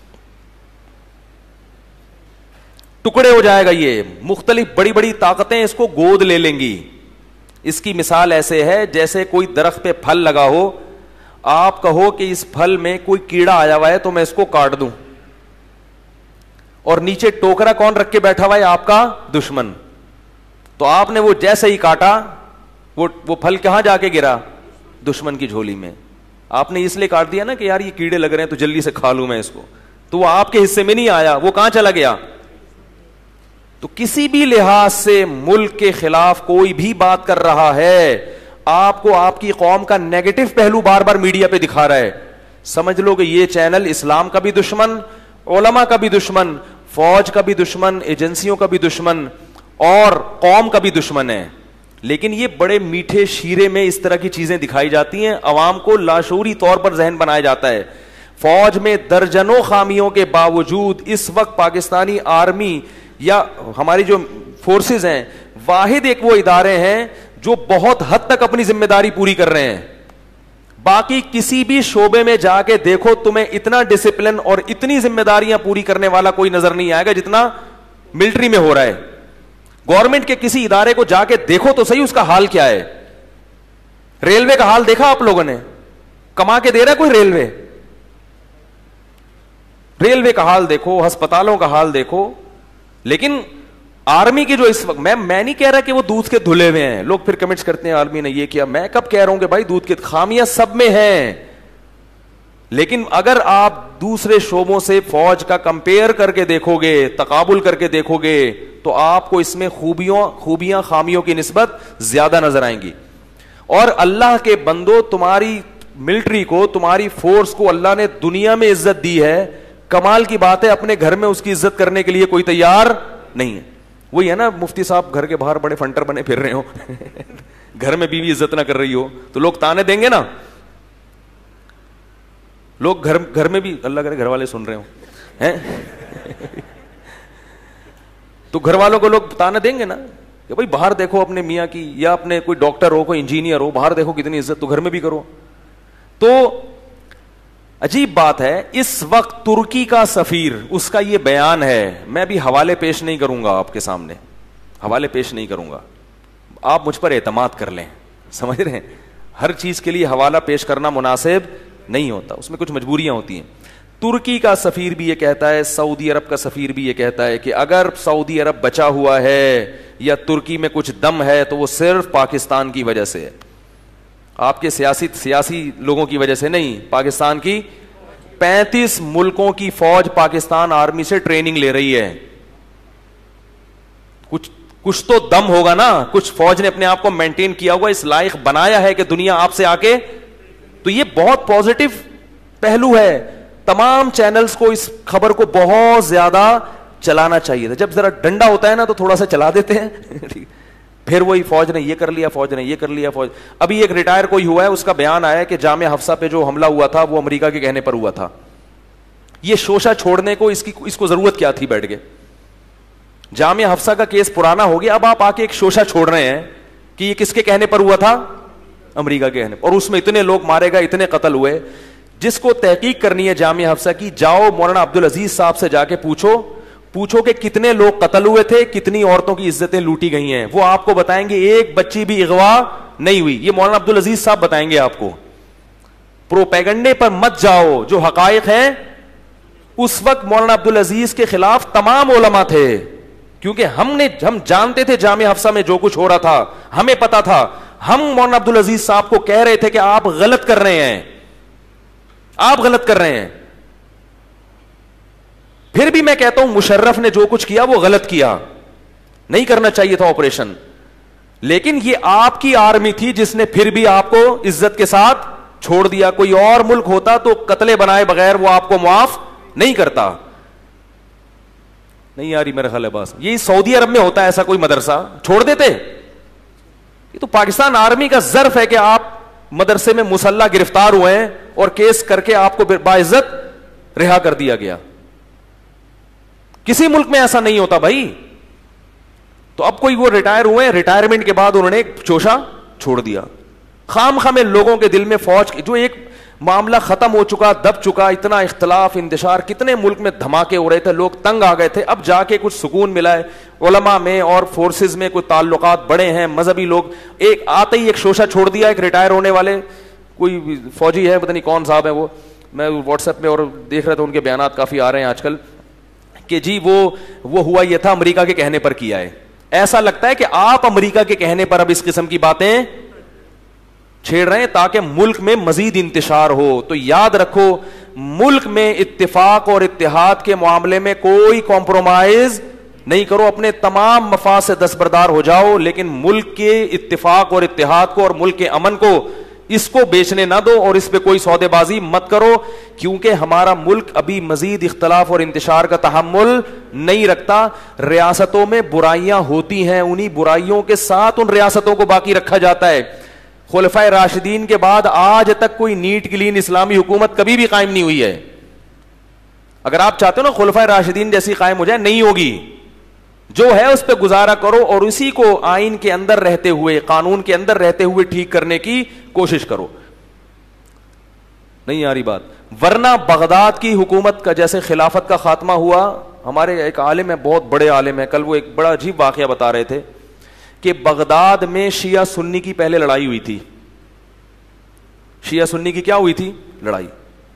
ٹکڑے ہو جائے گا. یہ مختلف بڑی بڑی طاقتیں اس کو گود لے لیں گی. اس کی مثال ایسے ہے جیسے کوئی درخت پہ پھل لگا ہو, آپ کہو کہ اس پھل میں کوئی کیڑا آیا ہوا ہے تو میں اس کو کاٹ دوں, اور نیچے ٹوکرا کون رکھ کے بیٹھا ہوا ہے, آپ کا دشمن. تو آپ نے وہ جیسے ہی کاٹا وہ وہ پھل کہاں جا کے گرا, دشمن کی جھولی میں. آپ نے اس لیے کاٹ دیا نا کہ یار یہ کیڑے لگ رہے ہیں تو جلدی سے کھا لوں میں اس کو, تو وہ آپ کے حصے میں نہیں آیا, وہ کہاں چلا گیا. تو کسی بھی لحاظ سے ملک کے خلاف کوئی بھی بات کر رہا ہے, آپ کو آپ کی قوم کا نیگیٹو پہلو بار بار میڈیا پہ دکھا رہا ہے, سمجھ لو کہ یہ چینل اسلام کا بھی دشمن, علماء کا بھی دشمن, فوج کا بھی دشمن, ایجنسیوں کا بھی دشمن, اور قوم کا بھی دشمن ہے. لیکن یہ بڑے میٹھے شیرے میں اس طرح کی چیزیں دکھائی جاتی ہیں, عوام کو لاشعوری طور پر ذہن بنایا جاتا ہے. فوج میں درجنوں خامیوں کے باوجود اس وقت پاکستانی آرمی یا ہماری جو فورسز ہیں, واحد ایک وہ ادارے ہیں جو بہت حد تک اپنی ذمہ داری پوری کر رہے ہیں. باقی کسی بھی شعبے میں جا کے دیکھو تمہیں اتنا ڈسپلن اور اتنی ذمہ داریاں پوری کرنے والا کوئی نظر نہیں آئے گا جتنا ملٹری میں ہو رہا ہے. گورنمنٹ کے کسی ادارے کو جا کے دیکھو تو صحیح اس کا حال کیا ہے. ریلوے کا حال دیکھا آپ لوگوں نے, کما کے دے رہا ہے کوئی ریلوے. ریلوے کا حال دیکھو, ہسپتالوں کا حال دیکھو. لیکن آرمی کی جو اس وقت, میں میں نہیں کہہ رہا کہ وہ دودھ کے دھلے ہوئے ہیں. لوگ پھر کمنٹس کرتے ہیں آرمی نے یہ کیا, میں کب کہہ رہا ہوں کہ بھائی دودھ کے خامیاں سب میں ہیں. لیکن اگر آپ دوسرے شعبوں سے فوج کا کمپیئر کر کے دیکھو گے, تقابل کر کے دیکھو گے, تو آپ کو اس میں خوبیوں خوبیاں خامیوں کی نسبت زیادہ نظر آئیں گی. اور اللہ کے بندو, تمہاری ملٹری کو, تمہاری فورس کو اللہ نے دنیا میں عزت دی ہے. کمال کی بات ہے اپنے گھر میں اس کی عزت کرنے کے لیے کوئی تیار نہیں ہے. وہی ہے نا مفتی صاحب گھر کے باہر بڑے فنٹر بنے پھر رہے ہو گھر میں بیوی عزت نہ کر رہی ہو تو لوگ تانے دیں گے نا. لوگ گھر گھر میں بھی, اللہ کرے گھر والے سن رہے ہوں تو گھر والوں کو لوگ تانے دیں گے نا کہ بھائی باہر دیکھو اپنے میاں کی, یا اپنے کوئی ڈاکٹر ہو کوئی انجینئر ہو باہر دیکھو کتنی عزت, تو گھر میں بھی کرو. تو عجیب بات ہے, اس وقت ترکی کا سفیر, اس کا یہ بیان ہے, میں ابھی حوالے پیش نہیں کروں گا آپ کے سامنے, حوالے پیش نہیں کروں گا, آپ مجھ پر اعتماد کر لیں, سمجھ رہے ہیں, ہر چیز کے لیے حوالہ پیش کرنا مناسب نہیں ہوتا, اس میں کچھ مجبوریاں ہوتی ہیں. ترکی کا سفیر بھی یہ کہتا ہے, سعودی عرب کا سفیر بھی یہ کہتا ہے کہ اگر سعودی عرب بچا ہوا ہے یا ترکی میں کچھ دم ہے تو وہ صرف پاکستان کی وجہ سے ہے, آپ کے سیاسی سیاسی لوگوں کی وجہ سے نہیں, پاکستان کی پینتیس ملکوں کی فوج پاکستان آرمی سے ٹریننگ لے رہی ہے. کچھ کچھ تو دم ہوگا نا, کچھ فوج نے اپنے آپ کو مینٹین کیا ہوا, اس لائق بنایا ہے کہ دنیا آپ سے آ کے, تو یہ بہت پازیٹو پہلو ہے. تمام چینلز کو اس خبر کو بہت زیادہ چلانا چاہیے تھا. جب ذرا ڈنڈا ہوتا ہے نا تو تھوڑا سا چلا دیتے ہیں پھر وہی فوج نے یہ کر لیا, فوج نے یہ کر لیا, فوج. ابھی ایک ریٹائر کوئی ہوا ہے, اس کا بیان آیا کہ جامعہ حفصہ پہ جو حملہ ہوا تھا وہ امریکہ کے کہنے پر ہوا تھا. یہ شوشہ چھوڑنے کو اس کی اس کو ضرورت کیا تھی بیٹھ کے, جامعہ حفصہ کا کیس پرانا ہو گیا, اب آپ آ کے ایک شوشہ چھوڑ رہے ہیں کہ یہ کس کے کہنے پر ہوا تھا, امریکہ کے کہنے پر, اور اس میں اتنے لوگ مارے گئے, اتنے قتل ہوئے. جس کو تحقیق کرنی ہے جامعہ حفصہ کی, جاؤ مولانا عبدالعزیز صاحب سے جا کے پوچھو پوچھو کہ کتنے لوگ قتل ہوئے تھے, کتنی عورتوں کی عزتیں لوٹی گئی ہیں, وہ آپ کو بتائیں گے. ایک بچی بھی اغوا نہیں ہوئی, یہ مولانا عبدالعزیز صاحب بتائیں گے آپ کو. پروپیگنڈے پر مت جاؤ, جو حقائق ہیں. اس وقت مولانا عبدالعزیز کے خلاف تمام علماء تھے, کیونکہ ہم نے ہم جانتے تھے جامعہ حفصہ میں جو کچھ ہو رہا تھا, ہمیں پتا تھا. ہم مولانا عبدالعزیز صاحب کو کہہ رہے تھے کہ آپ غلط کر رہے ہیں, آپ غلط کر رہے ہیں. پھر بھی میں کہتا ہوں مشرف نے جو کچھ کیا وہ غلط کیا, نہیں کرنا چاہیے تھا آپریشن. لیکن یہ آپ کی آرمی تھی جس نے پھر بھی آپ کو عزت کے ساتھ چھوڑ دیا. کوئی اور ملک ہوتا تو قتلے بنائے بغیر وہ آپ کو معاف نہیں کرتا. نہیں یاری میرا خیال ہے بس یہی سعودی عرب میں ہوتا ہے ایسا کوئی مدرسہ, چھوڑ دیتے. یہ تو پاکستان آرمی کا ظرف ہے کہ آپ مدرسے میں مسلح گرفتار ہوئے ہیں اور کیس کر کے آپ کو باعزت رہا کر دیا گیا. کسی ملک میں ایسا نہیں ہوتا بھائی. تو اب کوئی وہ ریٹائر ہوئے, ریٹائرمنٹ کے بعد انہوں نے ایک چوشا چھوڑ دیا. خام خام لوگوں کے دل میں فوج جو ایک معاملہ ختم ہو چکا, دب چکا, اتنا اختلاف انتشار, کتنے ملک میں دھماکے ہو رہے تھے, لوگ تنگ آ گئے تھے. اب جا کے کچھ سکون ملا ہے علماء میں اور فورسز میں, کوئی تعلقات بڑے ہیں, مذہبی لوگ. ایک آتے ہی ایک شوشہ چھوڑ دیا, ایک ریٹائر ہونے والے کوئی فوجی ہے, پتہ نہیں کون صاحب ہے وہ, میں واٹس ایپ میں اور دیکھ رہا تھا ان کے بیانات کافی آ رہے ہیں آج کل, کہ جی وہ وہ ہوا یہ تھا امریکہ کے کہنے پر کیا ہے. ایسا لگتا ہے کہ آپ امریکہ کے کہنے پر اب اس قسم کی باتیں چھیڑ رہے ہیں تاکہ ملک میں مزید انتشار ہو. تو یاد رکھو, ملک میں اتفاق اور اتحاد کے معاملے میں کوئی کمپرومائز نہیں کرو, اپنے تمام مفاد سے دستبردار ہو جاؤ, لیکن ملک کے اتفاق اور اتحاد کو اور ملک کے امن کو اس کو بیچنے نہ دو اور اس پہ کوئی سودے بازی مت کرو, کیونکہ ہمارا ملک ابھی مزید اختلاف اور انتشار کا تحمل نہیں رکھتا. ریاستوں میں برائیاں ہوتی ہیں, انہی برائیوں کے ساتھ ان ریاستوں کو باقی رکھا جاتا ہے. خلفائے راشدین کے بعد آج تک کوئی نیٹ کلین اسلامی حکومت کبھی بھی قائم نہیں ہوئی ہے. اگر آپ چاہتے ہو نا خلفائے راشدین جیسی قائم ہو جائے, نہیں ہوگی. جو ہے اس پہ گزارا کرو اور اسی کو آئین کے اندر رہتے ہوئے, قانون کے اندر رہتے ہوئے ٹھیک کرنے کی کوشش کرو. نہیں آ رہی بات. ورنہ بغداد کی حکومت کا جیسے خلافت کا خاتمہ ہوا, ہمارے ایک عالم ہے, بہت بڑے عالم ہے, کل وہ ایک بڑا عجیب واقعہ بتا رہے تھے کہ بغداد میں شیعہ سنی کی پہلے لڑائی ہوئی تھی. شیعہ سنی کی کیا ہوئی تھی لڑائی,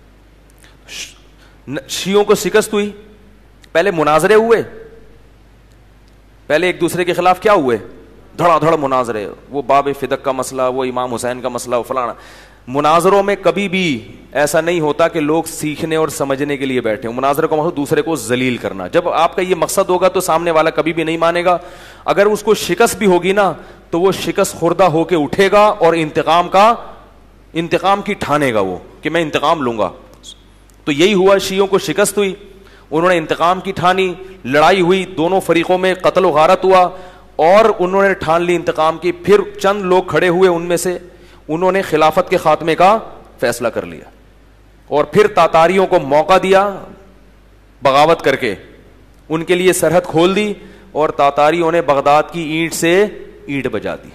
شیعوں کو شکست ہوئی, پہلے مناظرے ہوئے, پہلے ایک دوسرے کے خلاف کیا ہوئے, دھڑا دھڑ مناظرے, وہ باب فدق کا مسئلہ, وہ امام حسین کا مسئلہ, وہ فلانا. مناظروں میں کبھی بھی ایسا نہیں ہوتا کہ لوگ سیکھنے اور سمجھنے کے لیے بیٹھے. مناظرے کو مطلب دوسرے کو ذلیل کرنا. جب آپ کا یہ مقصد ہوگا تو سامنے والا کبھی بھی نہیں مانے گا. اگر اس کو شکست بھی ہوگی نا تو وہ شکست خوردہ ہو کے اٹھے گا اور انتقام کا انتقام کی ٹھانے گا وہ کہ میں انتقام لوں گا. تو یہی ہوا, شیعوں کو شکست ہوئی, انہوں نے انتقام کی ٹھانی, لڑائی ہوئی, دونوں فریقوں میں قتل و غارت ہوا, اور انہوں نے ٹھان لی انتقام کی. پھر چند لوگ کھڑے ہوئے, ان میں سے انہوں نے خلافت کے خاتمے کا فیصلہ کر لیا, اور پھر تاتاریوں کو موقع دیا بغاوت کر کے, ان کے لیے سرحد کھول دی, اور تاتاریوں نے بغداد کی اینٹ سے اینٹ بجا دی.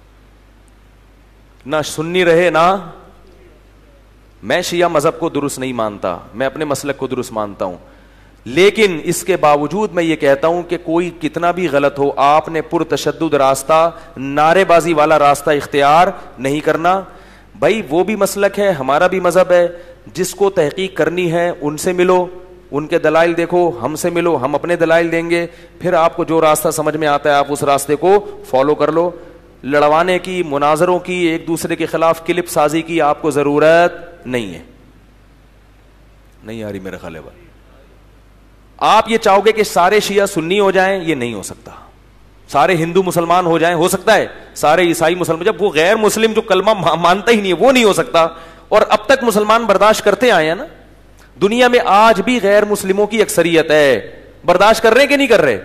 نہ سنی رہے نہ. میں شیعہ مذہب کو درست نہیں مانتا, میں اپنے مسلک کو درست مانتا ہوں, لیکن اس کے باوجود میں یہ کہتا ہوں کہ کوئی کتنا بھی غلط ہو, آپ نے پرتشدد راستہ, نعرے بازی والا راستہ اختیار نہیں کرنا. بھائی وہ بھی مسلک ہے, ہمارا بھی مذہب ہے, جس کو تحقیق کرنی ہے ان سے ملو, ان کے دلائل دیکھو, ہم سے ملو, ہم اپنے دلائل دیں گے, پھر آپ کو جو راستہ سمجھ میں آتا ہے آپ اس راستے کو فالو کر لو. لڑوانے کی, مناظروں کی, ایک دوسرے کے خلاف کلپ سازی کی آپ کو ضرورت نہیں ہے. نہیں آ رہی میرے خیال ہے بات. آپ یہ چاہو گے کہ سارے شیعہ سنی ہو جائیں, یہ نہیں ہو سکتا. سارے ہندو مسلمان ہو جائیں, ہو سکتا ہے. سارے عیسائی مسلمان, جب وہ غیر مسلم جو کلمہ مانتا ہی نہیں ہے وہ نہیں ہو سکتا. اور اب تک مسلمان برداشت کرتے آئے ہیں نا, دنیا میں آج بھی غیر مسلموں کی اکثریت ہے, برداشت کر رہے کہ نہیں کر رہے.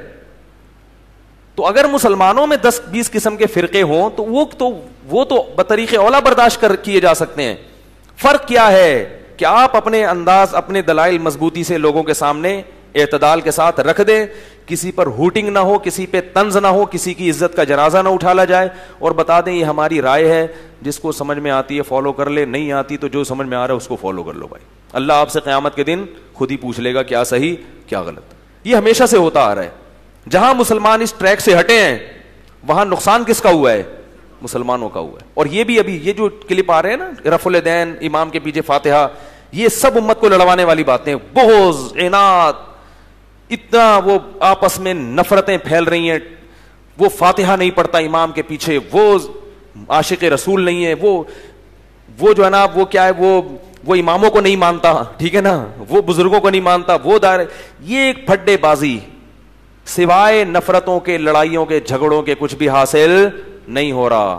تو اگر مسلمانوں میں دس بیس قسم کے فرقے ہوں تو وہ تو وہ تو بطریق اولا برداشت کر کیے جا سکتے ہیں. فرق کیا ہے کہ آپ اپنے انداز, اپنے دلائل مضبوطی سے لوگوں کے سامنے اعتدال کے ساتھ رکھ دیں, کسی پر ہوٹنگ نہ ہو, کسی پہ طنز نہ ہو, کسی کی عزت کا جنازہ نہ اٹھالا جائے, اور بتا دیں یہ ہماری رائے ہے, جس کو سمجھ میں آتی ہے فالو کر لے, نہیں آتی تو جو سمجھ میں آ رہا ہے اس کو فالو کر لو. بھائی اللہ آپ سے قیامت کے دن خود ہی پوچھ لے گا کیا صحیح کیا غلط. یہ ہمیشہ سے ہوتا آ رہا ہے. جہاں مسلمان اس ٹریک سے ہٹے ہیں وہاں نقصان کس کا ہوا ہے؟ مسلمانوں کا ہوا ہے. اور یہ بھی ابھی یہ جو کلپ آ رہے ہیں نا, رفع الیدین, امام کے پیچھے فاتحہ, یہ سب امت کو لڑوانے والی باتیں. بغض, عناد, اتنا وہ آپس میں نفرتیں پھیل رہی ہیں. وہ فاتحہ نہیں پڑھتا امام کے پیچھے, وہ عاشق رسول نہیں ہے, وہ وہ جو ہے نا وہ کیا ہے, وہ وہ اماموں کو نہیں مانتا, ٹھیک ہے نا, وہ بزرگوں کو نہیں مانتا, وہ دار. یہ ایک پھڈے بازی, سوائے نفرتوں کے, لڑائیوں کے, جھگڑوں کے کچھ بھی حاصل نہیں ہو رہا.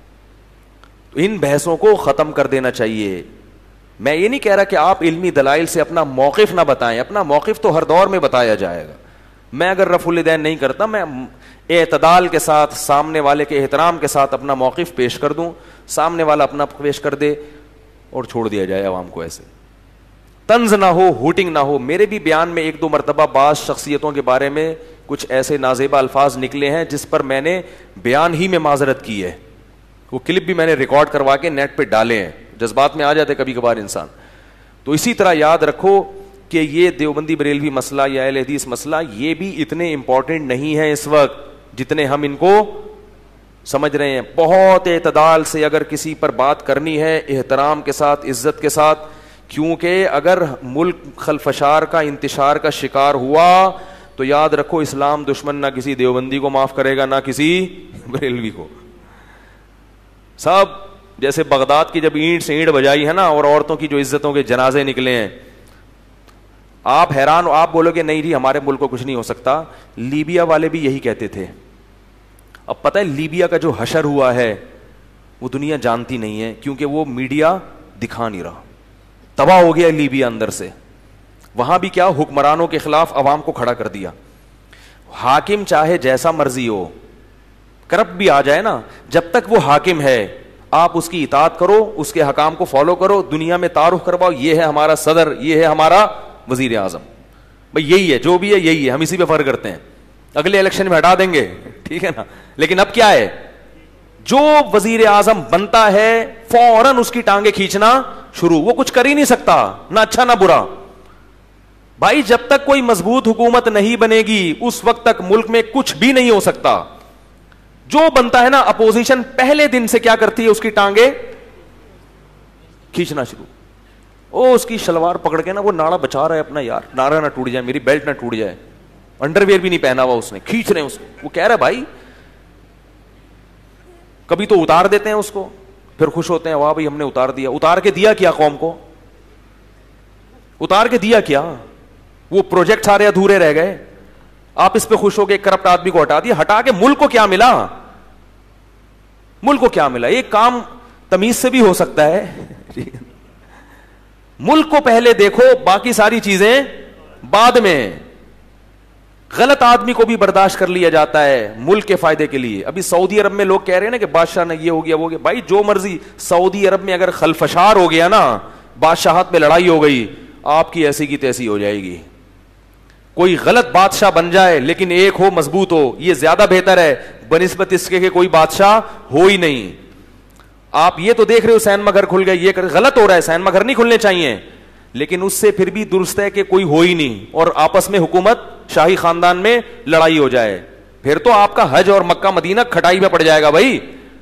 ان بحثوں کو ختم کر دینا چاہیے. میں یہ نہیں کہہ رہا کہ آپ علمی دلائل سے اپنا موقف نہ بتائیں, اپنا موقف تو ہر دور میں بتایا جائے گا. میں اگر رفع الیدین نہیں کرتا, میں اعتدال کے ساتھ, سامنے والے کے احترام کے ساتھ اپنا موقف پیش کر دوں, سامنے والا اپنا پیش کر دے, اور چھوڑ دیا جائے عوام کو. ایسے طنز نہ ہو, ہوٹنگ نہ ہو. میرے بھی بیان میں ایک دو مرتبہ بعض شخصیتوں کے بارے میں کچھ ایسے نازیبہ الفاظ نکلے ہیں جس پر میں نے بیان ہی میں معذرت کی ہے. وہ کلپ بھی میں نے ریکارڈ کروا کے نیٹ پہ ڈالے ہیں, جذبات میں آ جاتے کبھی کبھار انسان. تو اسی طرح یاد رکھو کہ یہ دیوبندی بریلوی مسئلہ یا اہل حدیث مسئلہ, یہ بھی اتنے امپورٹنٹ نہیں ہے اس وقت جتنے ہم ان کو سمجھ رہے ہیں. بہت اعتدال سے اگر کسی پر بات کرنی ہے, احترام کے ساتھ, عزت کے ساتھ, کیونکہ اگر ملک خلفشار کا, انتشار کا شکار ہوا تو یاد رکھو اسلام دشمن نہ کسی دیوبندی کو معاف کرے گا, نہ کسی بریلوی کو. سب جیسے بغداد کی جب اینٹ سے اینٹ بجائی ہے نا, اور عورتوں کی جو عزتوں کے جنازے نکلے ہیں, آپ حیران ہو, آپ بولو گے نہیں جی ہمارے ملک کو کچھ نہیں ہو سکتا. لیبیا والے بھی یہی کہتے تھے. اب پتہ ہے لیبیا کا جو حشر ہوا ہے وہ دنیا جانتی نہیں ہے, کیونکہ وہ میڈیا دکھا نہیں رہا. تباہ ہو گیا لیبیا اندر سے. وہاں بھی کیا, حکمرانوں کے خلاف عوام کو کھڑا کر دیا. حاکم چاہے جیسا مرضی ہو, کرپٹ بھی آ جائے نا, جب تک وہ حاکم ہے آپ اس کی اطاعت کرو, اس کے حکام کو فالو کرو, دنیا میں تعارف کرواؤ یہ ہے ہمارا صدر, یہ ہے ہمارا وزیر اعظم, بھئی یہی ہے, جو بھی ہے یہی ہے, ہم اسی پہ فرق کرتے ہیں. اگلے الیکشن میں ہٹا دیں گے, ٹھیک ہے نا. لیکن اب کیا ہے, جو وزیر اعظم بنتا ہے فوراً اس کی ٹانگیں کھینچنا شروع. وہ کچھ کر ہی نہیں سکتا, نہ اچھا نہ برا. بھائی جب تک کوئی مضبوط حکومت نہیں بنے گی اس وقت تک ملک میں کچھ بھی نہیں ہو سکتا. جو بنتا ہے نا اپوزیشن, پہلے دن سے کیا کرتی ہے, اس کی ٹانگیں کھینچنا شروع. او اس کی شلوار پکڑ کے نا, وہ ناڑا بچا رہا ہے اپنا, یار ناڑا نہ ٹوٹ جائے, میری بیلٹ نہ ٹوٹ جائے, انڈر ویئر بھی نہیں پہنا ہوا اس نے, کھینچ رہے ہیں اس کو. وہ کہہ رہا ہے بھائی, کبھی تو اتار دیتے ہیں اس کو, پھر خوش ہوتے ہیں, واہ بھائی ہم نے اتار دیا. اتار کے دیا کیا قوم کو, اتار کے دیا کیا؟ وہ پروجیکٹ سارے ادھورے رہ گئے. آپ اس پہ خوش ہو گئے, کرپٹ آدمی کو ہٹا دیا. ہٹا کے ملک کو کیا ملا, ملک کو کیا ملا؟ ایک کام تمیز سے بھی ہو سکتا ہے. ملک کو پہلے دیکھو, باقی ساری چیزیں بعد میں غلط آدمی کو بھی برداشت کر لیا جاتا ہے ملک کے فائدے کے لیے. ابھی سعودی عرب میں لوگ کہہ رہے ہیں نا کہ بادشاہ نے یہ ہو گیا وہ ہو گیا. بھائی جو مرضی, سعودی عرب میں اگر خلفشار ہو گیا نا, بادشاہت میں لڑائی ہو گئی, آپ کی ایسی کی تیسی ہو جائے گی. کوئی غلط بادشاہ بن جائے لیکن ایک ہو مضبوط ہو, یہ زیادہ بہتر ہے بنسبت اس کے کہ کوئی بادشاہ ہو ہی نہیں. آپ یہ تو دیکھ رہے ہو سینما گھر کھل گئے, یہ غلط ہو رہا ہے, سینما گھر نہیں کھلنے چاہیے, لیکن اس سے پھر بھی درست ہے کہ کوئی ہو ہی نہیں اور آپس میں حکومت شاہی خاندان میں لڑائی ہو جائے. پھر تو آپ کا حج اور مکہ مدینہ کھٹائی میں پڑ جائے گا بھائی.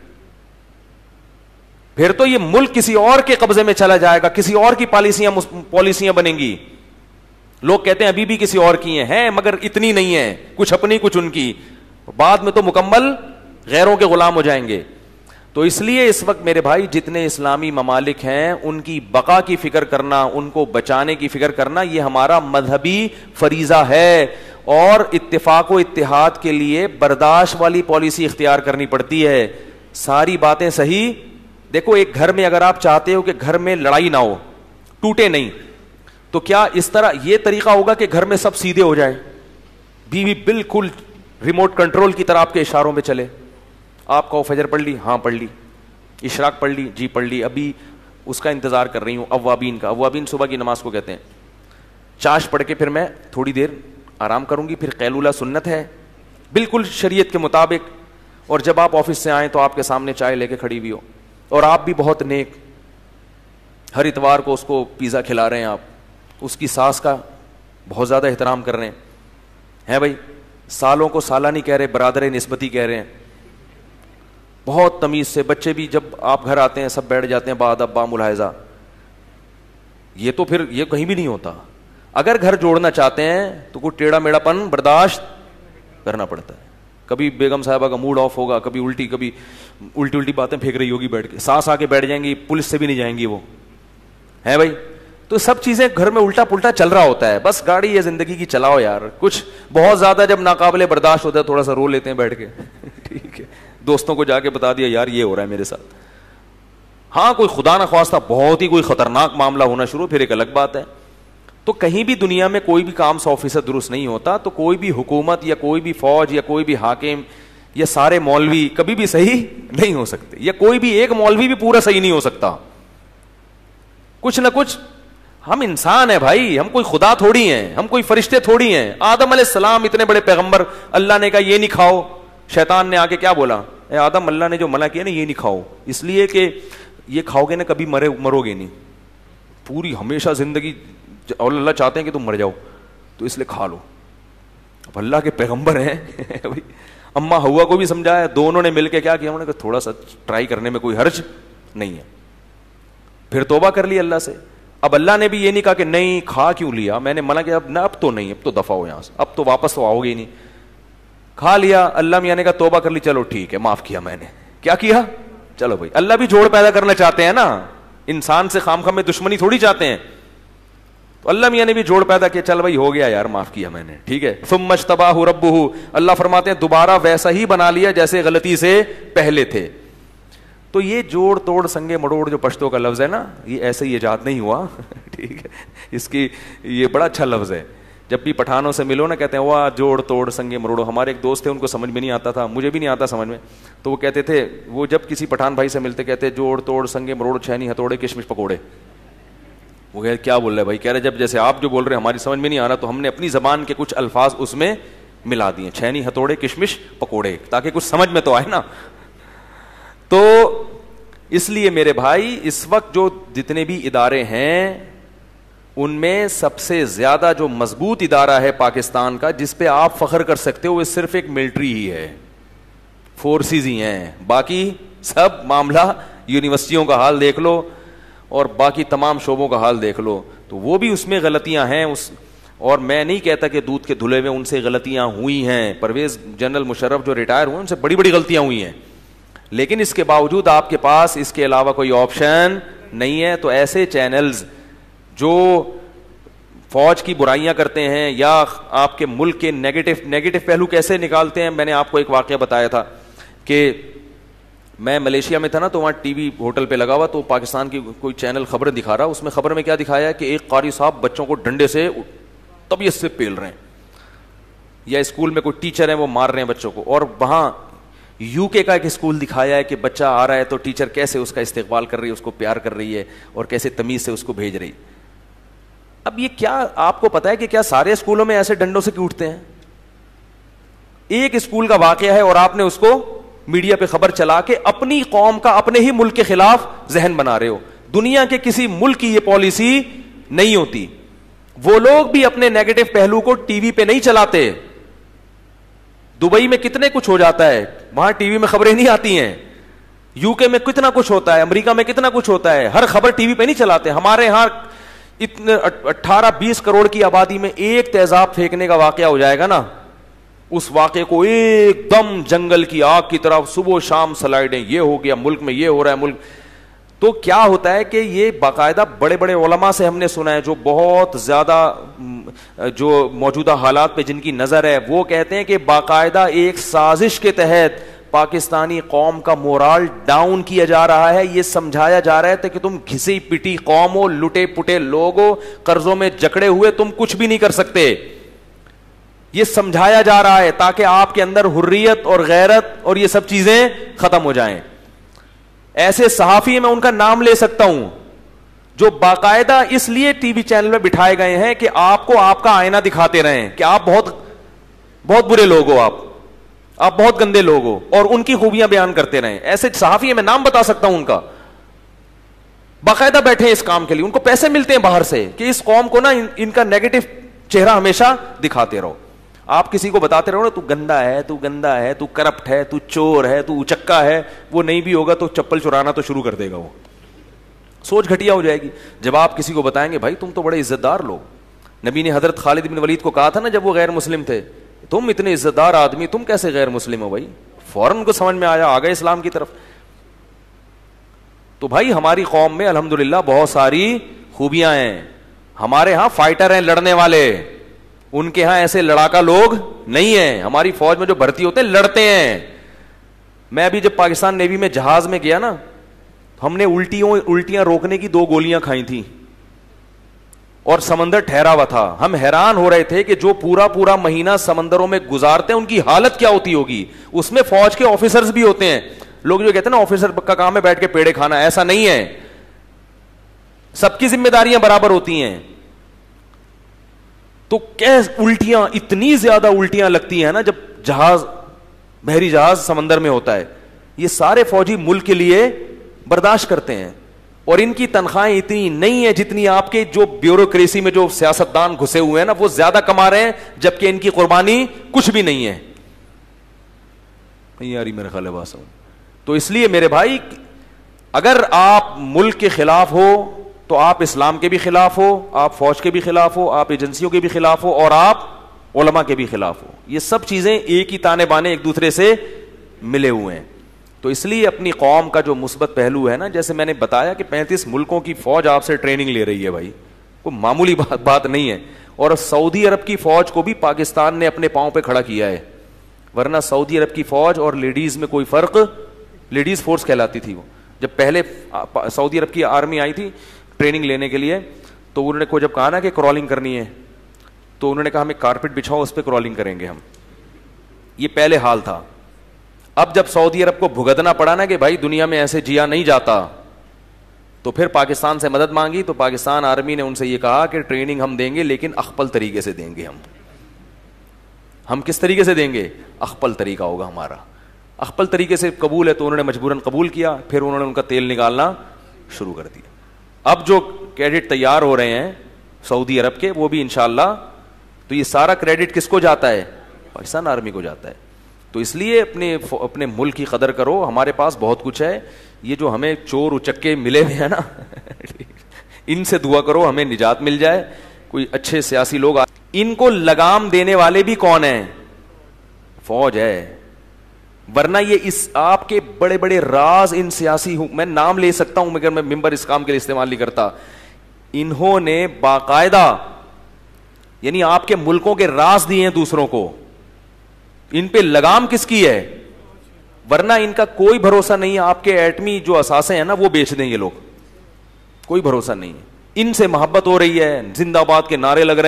پھر تو یہ ملک کسی اور کے قبضے میں چلا جائے گا, کسی اور کی پالیسیاں پالیسیاں بنیں گی. لوگ کہتے ہیں ابھی بھی کسی اور کی ہیں مگر اتنی نہیں ہے, کچھ اپنی کچھ ان کی, بعد میں تو مکمل غیروں کے غلام ہو جائیں گے. تو اس لیے اس وقت میرے بھائی جتنے اسلامی ممالک ہیں ان کی بقا کی فکر کرنا, ان کو بچانے کی فکر کرنا, یہ ہمارا مذہبی فریضہ ہے. اور اتفاق و اتحاد کے لیے برداشت والی پالیسی اختیار کرنی پڑتی ہے. ساری باتیں صحیح. دیکھو ایک گھر میں اگر آپ چاہتے ہو کہ گھر میں لڑائی نہ ہو, ٹوٹے نہیں, تو کیا اس طرح یہ طریقہ ہوگا کہ گھر میں سب سیدھے ہو جائے, بیوی بالکل ریموٹ کنٹرول کی طرح آپ کے اشاروں میں چلے؟ آپ کا فجر پڑھ لی, ہاں پڑھ لی. اشراق پڑھ لی, جی پڑھ لی, ابھی اس کا انتظار کر رہی ہوں اوابین کا. اوابین صبح کی نماز کو کہتے ہیں. چاش پڑھ کے پھر میں تھوڑی دیر آرام کروں گی, پھر قیلولہ سنت ہے بالکل شریعت کے مطابق. اور جب آپ آفس سے آئیں تو آپ کے سامنے چائے لے کے کھڑی ہوئی ہو, اور آپ بھی بہت نیک, ہر اتوار کو اس کو پیزا کھلا رہے ہیں, آپ اس کی ساس کا بہت زیادہ احترام کر رہے ہیں. ہیں بھائی, سالوں کو سالہ نہیں کہہ رہے, برادر نسبتی کہہ رہے ہیں, بہت تمیز سے. بچے بھی جب آپ گھر آتے ہیں سب بیٹھ جاتے ہیں باادب با ملاحظہ. یہ تو پھر یہ کہیں بھی نہیں ہوتا. اگر گھر جوڑنا چاہتے ہیں تو کوئی ٹیڑھا میڑھا پن برداشت کرنا پڑتا ہے. کبھی بیگم صاحبہ کا موڈ آف ہوگا, کبھی الٹی کبھی الٹی الٹی باتیں پھینک رہی ہوگی بیٹھ کے, سانس آ کے بیٹھ جائیں گی, پولیس سے بھی نہیں جائیں گی وہ, ہے بھائی. تو سب چیزیں گھر میں الٹا پلٹا چل رہا ہوتا ہے. بس گاڑی یہ زندگی کی چلاؤ یار. کچھ بہت زیادہ جب ناقابل برداشت ہوتا ہے تھوڑا سا رو لیتے ہیں بیٹھ کے, ٹھیک ہے, دوستوں کو جا کے بتا دیا یار یہ ہو رہا ہے میرے ساتھ. ہاں کوئی خدا نہ خواستہ بہت ہی کوئی خطرناک معاملہ ہونا شروع, پھر ایک الگ بات ہے. تو کہیں بھی دنیا میں کوئی بھی کام سو فیصد درست نہیں ہوتا. تو کوئی بھی حکومت یا کوئی بھی فوج یا کوئی بھی حاکم یا سارے مولوی کبھی بھی صحیح نہیں ہو سکتے, یا کوئی بھی ایک مولوی بھی پورا صحیح نہیں ہو سکتا. کچھ نہ کچھ, ہم انسان ہیں بھائی, ہم کوئی خدا تھوڑی ہیں, ہم کوئی فرشتے تھوڑی ہیں. آدم علیہ السلام اتنے بڑے پیغمبر, اللہ نے کہا یہ نہیں کھاؤ, شیطان نے آ کے کیا بولا, اے آدم اللہ نے جو منع کیا نا یہ نہیں کھاؤ, اس لیے کہ یہ کھاؤ گے نا کبھی مرے مرو گے نہیں, پوری ہمیشہ زندگی, اور اللہ چاہتے ہیں کہ تم مر جاؤ تو اس لیے کھا لو. اب اللہ کے پیغمبر ہیں بھائی. اما ہوا کو بھی سمجھایا, دونوں نے مل کے کیا کیا, انہوں نے کہا تھوڑا سا ٹرائی کرنے میں کوئی حرج نہیں ہے. پھر توبہ کر لی اللہ سے. اب اللہ نے بھی یہ نہیں کہا کہ نہیں کھا کیوں لیا, میں نے منع کیا, اب نہ اب تو نہیں, اب تو دفع ہو یہاں سے, اب تو واپس تو آؤ گے ہی نہیں. کھا لیا, اللہ میاں نے کہا توبہ کر لی, چلو ٹھیک ہے معاف کیا میں نے. کیا کیا, چلو بھائی. اللہ بھی جوڑ پیدا کرنا چاہتے ہیں نا, انسان سے خام خام میں دشمنی تھوڑی چاہتے ہیں. تو اللہ میاں نے بھی جوڑ پیدا کیا, چل بھائی ہو گیا یار معاف کیا میں نے, ٹھیک ہے. ثم اجتباہ ربہ, اللہ فرماتے ہیں دوبارہ ویسا ہی بنا لیا جیسے غلطی سے پہلے تھے. تو یہ جوڑ توڑ سنگے مڑوڑ جو پشتو کا لفظ ہے نا, یہ ایسے ہی ایجاد نہیں ہوا, ٹھیک ہے. اس کی یہ بڑا اچھا لفظ ہے. جب بھی پٹھانوں سے ملو نا کہتے ہیں واہ جوڑ توڑ سنگے مروڑو. ہمارے ایک دوست تھے, ان کو سمجھ میں نہیں آتا تھا, مجھے بھی نہیں آتا سمجھ میں, تو وہ کہتے تھے, وہ جب کسی پٹھان بھائی سے ملتے کہتے جوڑ توڑ سنگے مروڑ چھینی ہتھوڑے کشمش پکوڑے. وہ کہہ کیا بول رہے بھائی, کہہ رہے جب جیسے آپ جو بول رہے ہیں ہماری سمجھ میں نہیں آ رہا تو ہم نے اپنی زبان کے کچھ الفاظ اس میں ملا دیے, چھینی ہتھوڑے کشمش پکوڑے, تاکہ کچھ سمجھ میں تو آئے نا. تو اس لیے میرے بھائی اس وقت جو جتنے بھی ادارے ہیں ان میں سب سے زیادہ جو مضبوط ادارہ ہے پاکستان کا, جس پہ آپ فخر کر سکتے ہو, وہ صرف ایک ملٹری ہی ہے, فورسز ہی ہیں. باقی سب معاملہ یونیورسٹیوں کا حال دیکھ لو اور باقی تمام شعبوں کا حال دیکھ لو, تو وہ بھی اس میں غلطیاں ہیں. اس اور میں نہیں کہتا کہ دودھ کے دھلے میں ان سے غلطیاں ہوئی ہیں. پرویز جنرل مشرف جو ریٹائر ہوئے ان سے بڑی بڑی غلطیاں ہوئی ہیں, لیکن اس کے باوجود آپ کے پاس اس کے علاوہ کوئی آپشن نہیں ہے. تو ایسے چینلز جو فوج کی برائیاں کرتے ہیں یا آپ کے ملک کے نیگیٹو نیگیٹو پہلو کیسے نکالتے ہیں, میں نے آپ کو ایک واقعہ بتایا تھا کہ میں ملیشیا میں تھا نا, تو وہاں ٹی وی ہوٹل پہ لگا ہوا, تو پاکستان کی کوئی چینل خبریں دکھا رہا, اس میں خبر میں کیا دکھایا ہے کہ ایک قاری صاحب بچوں کو ڈنڈے سے طبیعت سے پیل رہے ہیں, یا اسکول میں کوئی ٹیچر ہے وہ مار رہے ہیں بچوں کو, اور وہاں یو کے کا ایک اسکول دکھایا ہے کہ بچہ آ رہا ہے تو ٹیچر کیسے اس کا استقبال کر رہی ہے, اس کو پیار کر رہی ہے اور کیسے تمیز سے اس کو بھیج رہی. اب یہ کیا آپ کو پتا ہے کہ کیا سارے اسکولوں میں ایسے ڈنڈوں سے کوٹتے ہیں؟ ایک اسکول کا واقعہ ہے اور آپ نے اس کو میڈیا پہ خبر چلا کے اپنی قوم کا, اپنے ہی ملک کے خلاف ذہن بنا رہے ہو. دنیا کے کسی ملک کی یہ پالیسی نہیں ہوتی. وہ لوگ بھی اپنے نیگیٹو پہلو کو ٹی وی پہ نہیں چلاتے. دبئی میں کتنے کچھ ہو جاتا ہے, وہاں ٹی وی میں خبریں نہیں آتی ہیں. یو کے میں کتنا کچھ ہوتا ہے, امریکہ میں کتنا کچھ ہوتا ہے, ہر خبر ٹی وی پہ نہیں چلاتے. ہمارے یہاں اتنے اٹھارہ بیس کروڑ کی آبادی میں ایک تیزاب پھینکنے کا واقعہ ہو جائے گا نا, اس واقعے کو ایک دم جنگل کی آگ کی طرف صبح شام سلائیڈیں, یہ ہو گیا ملک میں, یہ ہو رہا ہے ملک. تو کیا ہوتا ہے کہ یہ باقاعدہ بڑے بڑے علماء سے ہم نے سنا ہے جو بہت زیادہ جو موجودہ حالات پہ جن کی نظر ہے, وہ کہتے ہیں کہ باقاعدہ ایک سازش کے تحت پاکستانی قوم کا مورال ڈاؤن کیا جا رہا ہے. یہ سمجھایا جا رہا ہے کہ تم گھسی پٹی قوم ہو, لٹے پٹے لوگ ہو, قرضوں میں جکڑے ہوئے, تم کچھ بھی نہیں کر سکتے. یہ سمجھایا جا رہا ہے تاکہ آپ کے اندر حریت اور غیرت اور یہ سب چیزیں ختم ہو جائیں. ایسے صحافی میں ان کا نام لے سکتا ہوں جو باقاعدہ اس لیے ٹی وی چینل میں بٹھائے گئے ہیں کہ آپ کو آپ کا آئینہ دکھاتے رہیں کہ آپ بہت بہت برے لوگ ہو, آپ آپ بہت گندے لوگ ہو, اور ان کی خوبیاں بیان کرتے رہیں. ایسے صحافی میں نام بتا سکتا ہوں ان کا, باقاعدہ بیٹھے ہیں اس کام کے لیے, ان کو پیسے ملتے ہیں باہر سے کہ اس قوم کو نا ان کا نیگیٹو چہرہ ہمیشہ دکھاتے رہو. آپ کسی کو بتاتے رہو نا تو گندا ہے, تو گندا ہے, تو کرپٹ ہے, تو چور ہے, تو اچکا ہے, وہ نہیں بھی ہوگا تو چپل چرانا تو شروع کر دے گا. وہ سوچ گھٹیا ہو جائے گی. جب آپ کسی کو بتائیں گے بھائی تم تو بڑے عزت دار لوگ, نبی نے حضرت خالد بن ولید کو کہا تھا نا جب وہ غیر مسلم تھے, تم اتنے عزت دار آدمی, تم کیسے غیر مسلم ہو؟ بھائی فوراً کو سمجھ میں آیا, آ گئے اسلام کی طرف. تو بھائی ہماری قوم میں الحمدللہ بہت ساری خوبیاں ہیں. ہمارے ہاں فائٹر ہیں, لڑنے والے, ان کے ہاں ایسے لڑاکا لوگ نہیں ہیں. ہماری فوج میں جو بھرتی ہوتے ہیں لڑتے ہیں. میں ابھی جب پاکستان نیوی میں جہاز میں گیا نا, ہم نے الٹیوں الٹیاں روکنے کی دو گولیاں کھائی تھیں اور سمندر ٹھہرا ہوا تھا. ہم حیران ہو رہے تھے کہ جو پورا پورا مہینہ سمندروں میں گزارتے ہیں ان کی حالت کیا ہوتی ہوگی. اس میں فوج کے آفیسرز بھی ہوتے ہیں. لوگ جو کہتے ہیں نا آفیسر کا کام ہے بیٹھ کے پیڑے کھانا, ایسا نہیں ہے. سب کی ذمہ داریاں برابر ہوتی ہیں. تو کیس الٹیاں, اتنی زیادہ الٹیاں لگتی ہیں نا جب جہاز, بحری جہاز سمندر میں ہوتا ہے. یہ سارے فوجی ملک کے لیے برداشت کرتے ہیں, اور ان کی تنخواہیں اتنی نہیں ہے جتنی آپ کے جو بیوروکریسی میں جو سیاستدان گھسے ہوئے ہیں نا وہ زیادہ کما رہے ہیں, جبکہ ان کی قربانی کچھ بھی نہیں ہے. نہیں یاری میرے خیال ہے. تو اس لیے میرے بھائی اگر آپ ملک کے خلاف ہو تو آپ اسلام کے بھی خلاف ہو, آپ فوج کے بھی خلاف ہو, آپ ایجنسیوں کے بھی خلاف ہو, اور آپ علماء کے بھی خلاف ہو. یہ سب چیزیں ایک ہی تانے بانے ایک دوسرے سے ملے ہوئے ہیں. تو اس لیے اپنی قوم کا جو مثبت پہلو ہے نا, جیسے میں نے بتایا کہ پینتیس ملکوں کی فوج آپ سے ٹریننگ لے رہی ہے بھائی, کوئی معمولی بات بات نہیں ہے. اور سعودی عرب کی فوج کو بھی پاکستان نے اپنے پاؤں پہ کھڑا کیا ہے, ورنہ سعودی عرب کی فوج اور لیڈیز میں کوئی فرق, لیڈیز فورس کہلاتی تھی وہ. جب پہلے سعودی عرب کی آرمی آئی تھی ٹریننگ لینے کے لیے, تو انہوں نے کو جب کہا نا کہ کرالنگ کرنی ہے, تو انہوں نے کہا ہمیں کارپیٹ بچھاؤ, اس پہ کرالنگ کریں گے ہم. یہ پہلے حال تھا. اب جب سعودی عرب کو بھگتنا پڑا نا کہ بھائی دنیا میں ایسے جیا نہیں جاتا, تو پھر پاکستان سے مدد مانگی. تو پاکستان آرمی نے ان سے یہ کہا کہ ٹریننگ ہم دیں گے لیکن اخپل طریقے سے دیں گے. ہم ہم کس طریقے سے دیں گے؟ اخپل طریقہ ہوگا ہمارا. اخپل طریقے سے قبول ہے تو انہوں نے مجبوراً قبول کیا. پھر انہوں نے ان کا تیل نکالنا شروع کر دیا. اب جو کریڈٹ تیار ہو رہے ہیں سعودی عرب کے, وہ بھی انشاءاللہ, تو یہ سارا کریڈٹ کس کو جاتا ہے؟ پاکستان آرمی کو جاتا ہے. تو اس لیے اپنے اپنے ملک کی قدر کرو. ہمارے پاس بہت کچھ ہے. یہ جو ہمیں چور اچکے ملے ہوئے ہیں نا ان سے دعا کرو ہمیں نجات مل جائے. کوئی اچھے سیاسی لوگ, ان کو لگام دینے والے بھی کون ہیں؟ فوج ہے. ورنہ یہ اس آپ کے بڑے بڑے راز ان سیاسی, میں نام لے سکتا ہوں مگر میں ممبر اس کام کے لیے استعمال نہیں کرتا. انہوں نے باقاعدہ یعنی آپ کے ملکوں کے راز دیے ہیں دوسروں کو. ان پہ لگام کس کی ہے؟ ورنہ ان کا کوئی بھروسہ نہیں ہے. آپ کے ایٹمی جو اثاثے ہیں نا وہ بیچ دیں یہ لوگ, کوئی بھروسہ نہیں ہے. ان سے محبت ہو رہی ہے, زندہ باد کے نعرے لگ رہے ہیں,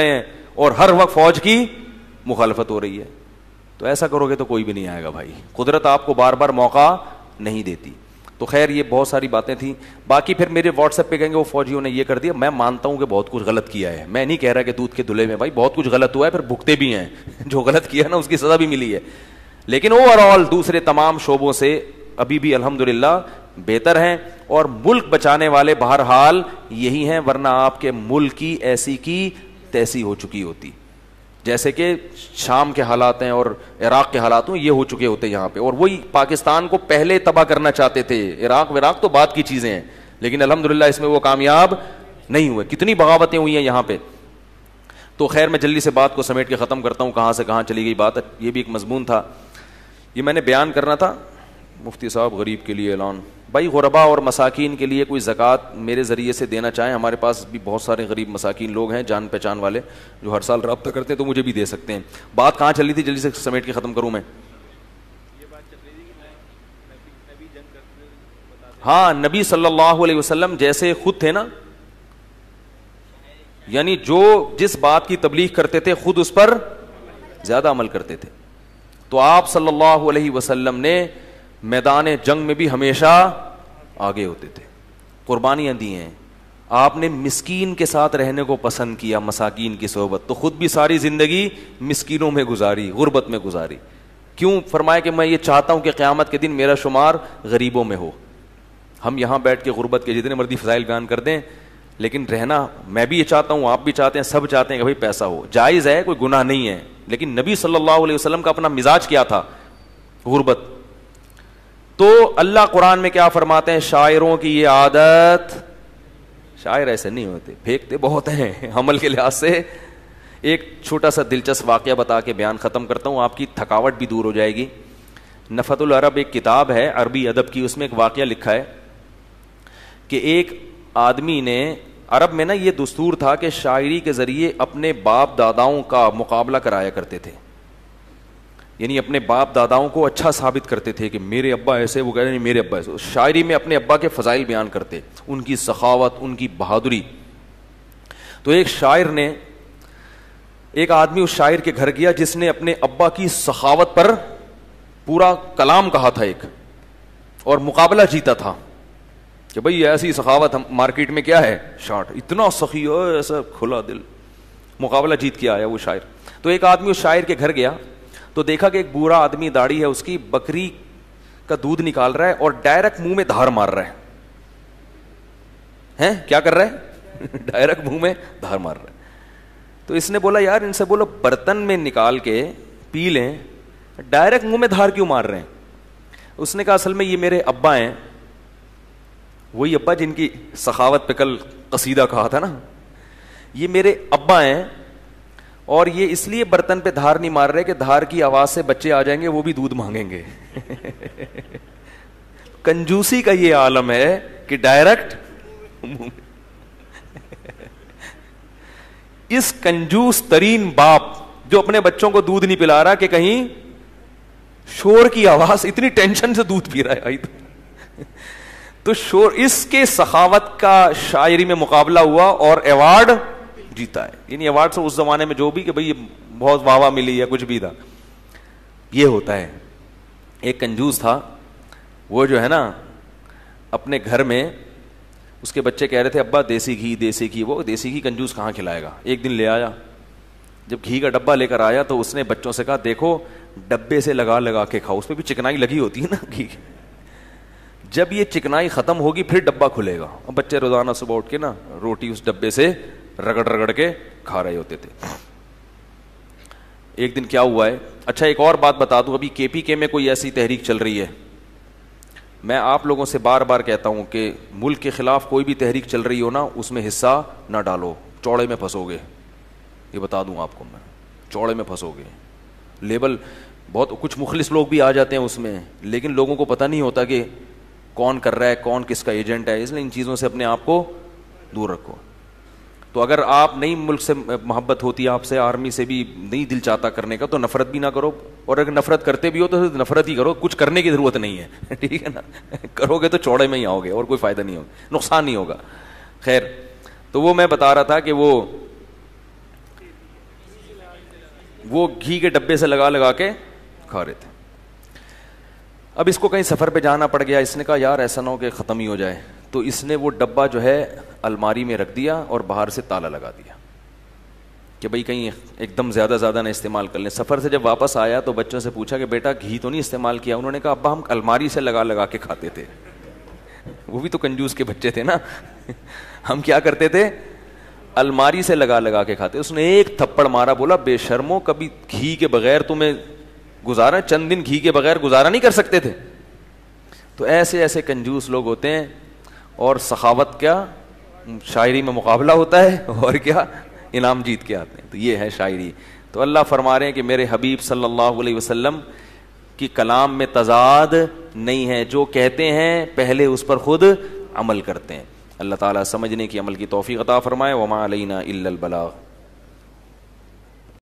اور ہر وقت فوج کی مخالفت ہو رہی ہے. تو ایسا کرو گے تو کوئی بھی نہیں آئے گا بھائی, قدرت آپ کو بار بار موقع نہیں دیتی. تو خیر یہ بہت ساری باتیں تھیں. باقی پھر میرے واٹس ایپ پہ کہیں گے وہ فوجیوں نے یہ کر دیا, میں مانتا ہوں کہ بہت کچھ غلط کیا ہے, میں نہیں کہہ رہا کہ دودھ کے دھلے میں, بھائی بہت کچھ غلط ہوا ہے, پھر بھگتے بھی ہیں, جو غلط کیا ہے نا اس کی سزا بھی ملی ہے, لیکن اوور آل دوسرے تمام شعبوں سے ابھی بھی الحمدللہ بہتر ہیں. اور ملک بچانے والے بہرحال یہی ہیں, ورنہ آپ کے ملک کی ایسی کی تیسی ہو چکی ہوتی, جیسے کہ شام کے حالات ہیں اور عراق کے حالات ہیں, یہ ہو چکے ہوتے یہاں پہ, اور وہی پاکستان کو پہلے تباہ کرنا چاہتے تھے. عراق وراق تو بعد کی چیزیں ہیں, لیکن الحمدللہ اس میں وہ کامیاب نہیں ہوئے. کتنی بغاوتیں ہوئی ہیں یہاں پہ. تو خیر میں جلدی سے بات کو سمیٹ کے ختم کرتا ہوں, کہاں سے کہاں چلی گئی بات. یہ بھی ایک مضمون تھا, یہ میں نے بیان کرنا تھا. مفتی صاحب غریب کے لیے اعلان, بھائی غربا اور مساکین کے لیے کوئی زکوٰۃ میرے ذریعے سے دینا چاہیں, ہمارے پاس بھی بہت سارے غریب مساکین لوگ ہیں جان پہچان والے جو ہر سال رابطہ کرتے ہیں, تو مجھے بھی دے سکتے ہیں. بات کہاں چلی تھی, جلدی سے سمیٹ کے ختم کروں میں. ہاں نبی صلی اللہ علیہ وسلم جیسے خود تھے نا, یعنی جو جس بات کی تبلیغ کرتے تھے خود اس پر زیادہ عمل کرتے تھے. تو آپ صلی اللہ علیہ وسلم نے میدان جنگ میں بھی ہمیشہ آگے ہوتے تھے, قربانیاں دی ہیں. آپ نے مسکین کے ساتھ رہنے کو پسند کیا, مساکین کی صحبت, تو خود بھی ساری زندگی مسکینوں میں گزاری, غربت میں گزاری. کیوں؟ فرمایا کہ میں یہ چاہتا ہوں کہ قیامت کے دن میرا شمار غریبوں میں ہو. ہم یہاں بیٹھ کے غربت کے جتنے مرضی فضائل بیان کر دیں, لیکن رہنا میں بھی یہ چاہتا ہوں, آپ بھی چاہتے ہیں, سب چاہتے ہیں کہ بھائی پیسہ ہو, جائز ہے, کوئی گناہ نہیں ہے. لیکن نبی صلی اللہ علیہ وسلم کا اپنا مزاج کیا تھا, غربت. تو اللہ قرآن میں کیا فرماتے ہیں, شاعروں کی یہ عادت, شاعر ایسے نہیں ہوتے, پھینکتے بہت ہیں عمل کے لحاظ سے. ایک چھوٹا سا دلچسپ واقعہ بتا کے بیان ختم کرتا ہوں, آپ کی تھکاوٹ بھی دور ہو جائے گی. نفت العرب ایک کتاب ہے عربی ادب کی, اس میں ایک واقعہ لکھا ہے کہ ایک آدمی نے, عرب میں نا یہ دستور تھا کہ شاعری کے ذریعے اپنے باپ داداؤں کا مقابلہ کرایا کرتے تھے, یعنی اپنے باپ داداؤں کو اچھا ثابت کرتے تھے کہ میرے ابا ایسے, وہ کہہ رہے ہیں میرے ابا ایسے. شاعری میں اپنے ابا کے فضائل بیان کرتے, ان کی سخاوت, ان کی بہادری. تو ایک شاعر نے, ایک آدمی اس شاعر کے گھر گیا جس نے اپنے ابا کی سخاوت پر پورا کلام کہا تھا ایک, اور مقابلہ جیتا تھا کہ بھئی ایسی سخاوت ہم مارکیٹ میں کیا ہے, شارٹ, اتنا سخی ہو, ایسا کھلا دل. مقابلہ جیت کے آیا وہ شاعر. تو ایک آدمی اس شاعر کے گھر گیا تو دیکھا کہ ایک بوڑھا آدمی, داڑھی ہے اس کی, بکری کا دودھ نکال رہا ہے اور ڈائریکٹ منہ میں دھار مار رہا ہے. ہیں کیا کر رہا ہے, ڈائریکٹ منہ میں دھار مار رہا ہے. تو اس نے بولا یار ان سے بولو برتن میں نکال کے پی لیں, ڈائریکٹ منہ میں دھار کیوں مار رہے ہیں. اس نے کہا اصل میں یہ میرے ابا ہیں, وہی ابا جن کی سخاوت پہ کل قصیدہ کہا تھا نا, یہ میرے ابا ہیں, اور یہ اس لیے برتن پہ دھار نہیں مار رہے کہ دھار کی آواز سے بچے آ جائیں گے, وہ بھی دودھ مانگیں گے. کنجوسی کا یہ عالم ہے کہ ڈائریکٹ. اس کنجوس ترین باپ جو اپنے بچوں کو دودھ نہیں پلا رہا کہ کہیں شور کی آواز, اتنی ٹینشن سے دودھ پی رہا ہے تو شور, اس کے سخاوت کا شاعری میں مقابلہ ہوا اور ایوارڈ جیتا ہے. یعنی ایوارڈ سے اس زمانے میں جو بھی کہ بھئی بہت واہ واہ ملی یا کچھ بھی تھا, یہ ہوتا ہے. ایک کنجوس تھا, وہ جو ہے نا اپنے گھر میں اس کے بچے کہہ رہے تھے ابا دیسی گھی دیسی گھی, وہ دیسی گھی کنجوس کہاں کھلائے گا. ایک دن لے آیا, جب گھی کا ڈبہ لے کر آیا تو اس نے بچوں سے کہا دیکھو ڈبے سے لگا لگا کے کھاؤ, اس پہ بھی چکنائی لگی ہوتی ہے نا گھی, جب یہ چکنائی ختم ہوگی پھر ڈبہ کھلے گا. اب بچے روزانہ صبح اٹھ کے نا روٹی اس ڈبے سے رگڑ رگڑ کے کھا رہے ہوتے تھے. ایک دن کیا ہوا ہے, اچھا ایک اور بات بتا دوں, ابھی کے پی کے میں کوئی ایسی تحریک چل رہی ہے, میں آپ لوگوں سے بار بار کہتا ہوں کہ ملک کے خلاف کوئی بھی تحریک چل رہی ہو نا, اس میں حصہ نہ ڈالو, چوڑے میں پھنسو گے. یہ بتا دوں آپ کو میں, چوڑے میں پھنسو گے. لیبل بہت کچھ مخلص لوگ بھی آ جاتے ہیں اس میں, لیکن لوگوں کو پتہ نہیں ہوتا کہ کون کر رہا ہے, کون کس کا ایجنٹ ہے, اس لیے ان چیزوں سے اپنے آپ کو دور رکھو. تو اگر آپ نئی ملک سے محبت ہوتی ہے, آپ سے آرمی سے بھی نہیں دل چاہتا کرنے کا, تو نفرت بھی نہ کرو, اور اگر نفرت کرتے بھی ہو تو نفرت ہی کرو, کچھ کرنے کی ضرورت نہیں ہے, ٹھیک ہے نا. کرو گے تو چوڑے میں ہی آؤ گے اور کوئی فائدہ نہیں ہوگا, نقصان نہیں ہوگا. خیر, تو وہ میں بتا رہا تھا کہ وہ وہ گھی کے ڈبے سے لگا لگا کے کھا رہے تھے. اب اس کو کہیں سفر پہ جانا پڑ گیا, اس نے کہا یار ایسا نہ ہو کہ ختم ہی ہو جائے, تو اس نے وہ ڈبہ جو ہے الماری میں رکھ دیا اور باہر سے تالا لگا دیا کہ بھئی کہیں ایک دم زیادہ زیادہ نہ استعمال کر لیں. سفر سے جب واپس آیا تو بچوں سے پوچھا کہ بیٹا گھی تو نہیں استعمال کیا؟ انہوں نے کہا ابا ہم الماری سے لگا لگا کے کھاتے تھے. وہ بھی تو کنجوس کے بچے تھے نا. ہم کیا کرتے تھے؟ الماری سے لگا لگا کے کھاتے. اس نے ایک تھپڑ مارا, بولا بے شرمو, کبھی گھی کے بغیر تمہیں گزارا, چند دن گھی کے بغیر گزارا نہیں کر سکتے تھے؟ تو ایسے ایسے کنجوس لوگ ہوتے ہیں. اور سخاوت کیا شاعری میں مقابلہ ہوتا ہے, اور کیا انعام جیت کے آتے ہیں. تو یہ ہے شاعری. تو اللہ فرما رہے ہیں کہ میرے حبیب صلی اللہ علیہ وسلم کی کلام میں تضاد نہیں ہے, جو کہتے ہیں پہلے اس پر خود عمل کرتے ہیں. اللہ تعالیٰ سمجھنے کی عمل کی توفیق عطا فرمائے. وما علینا الا البلاغ.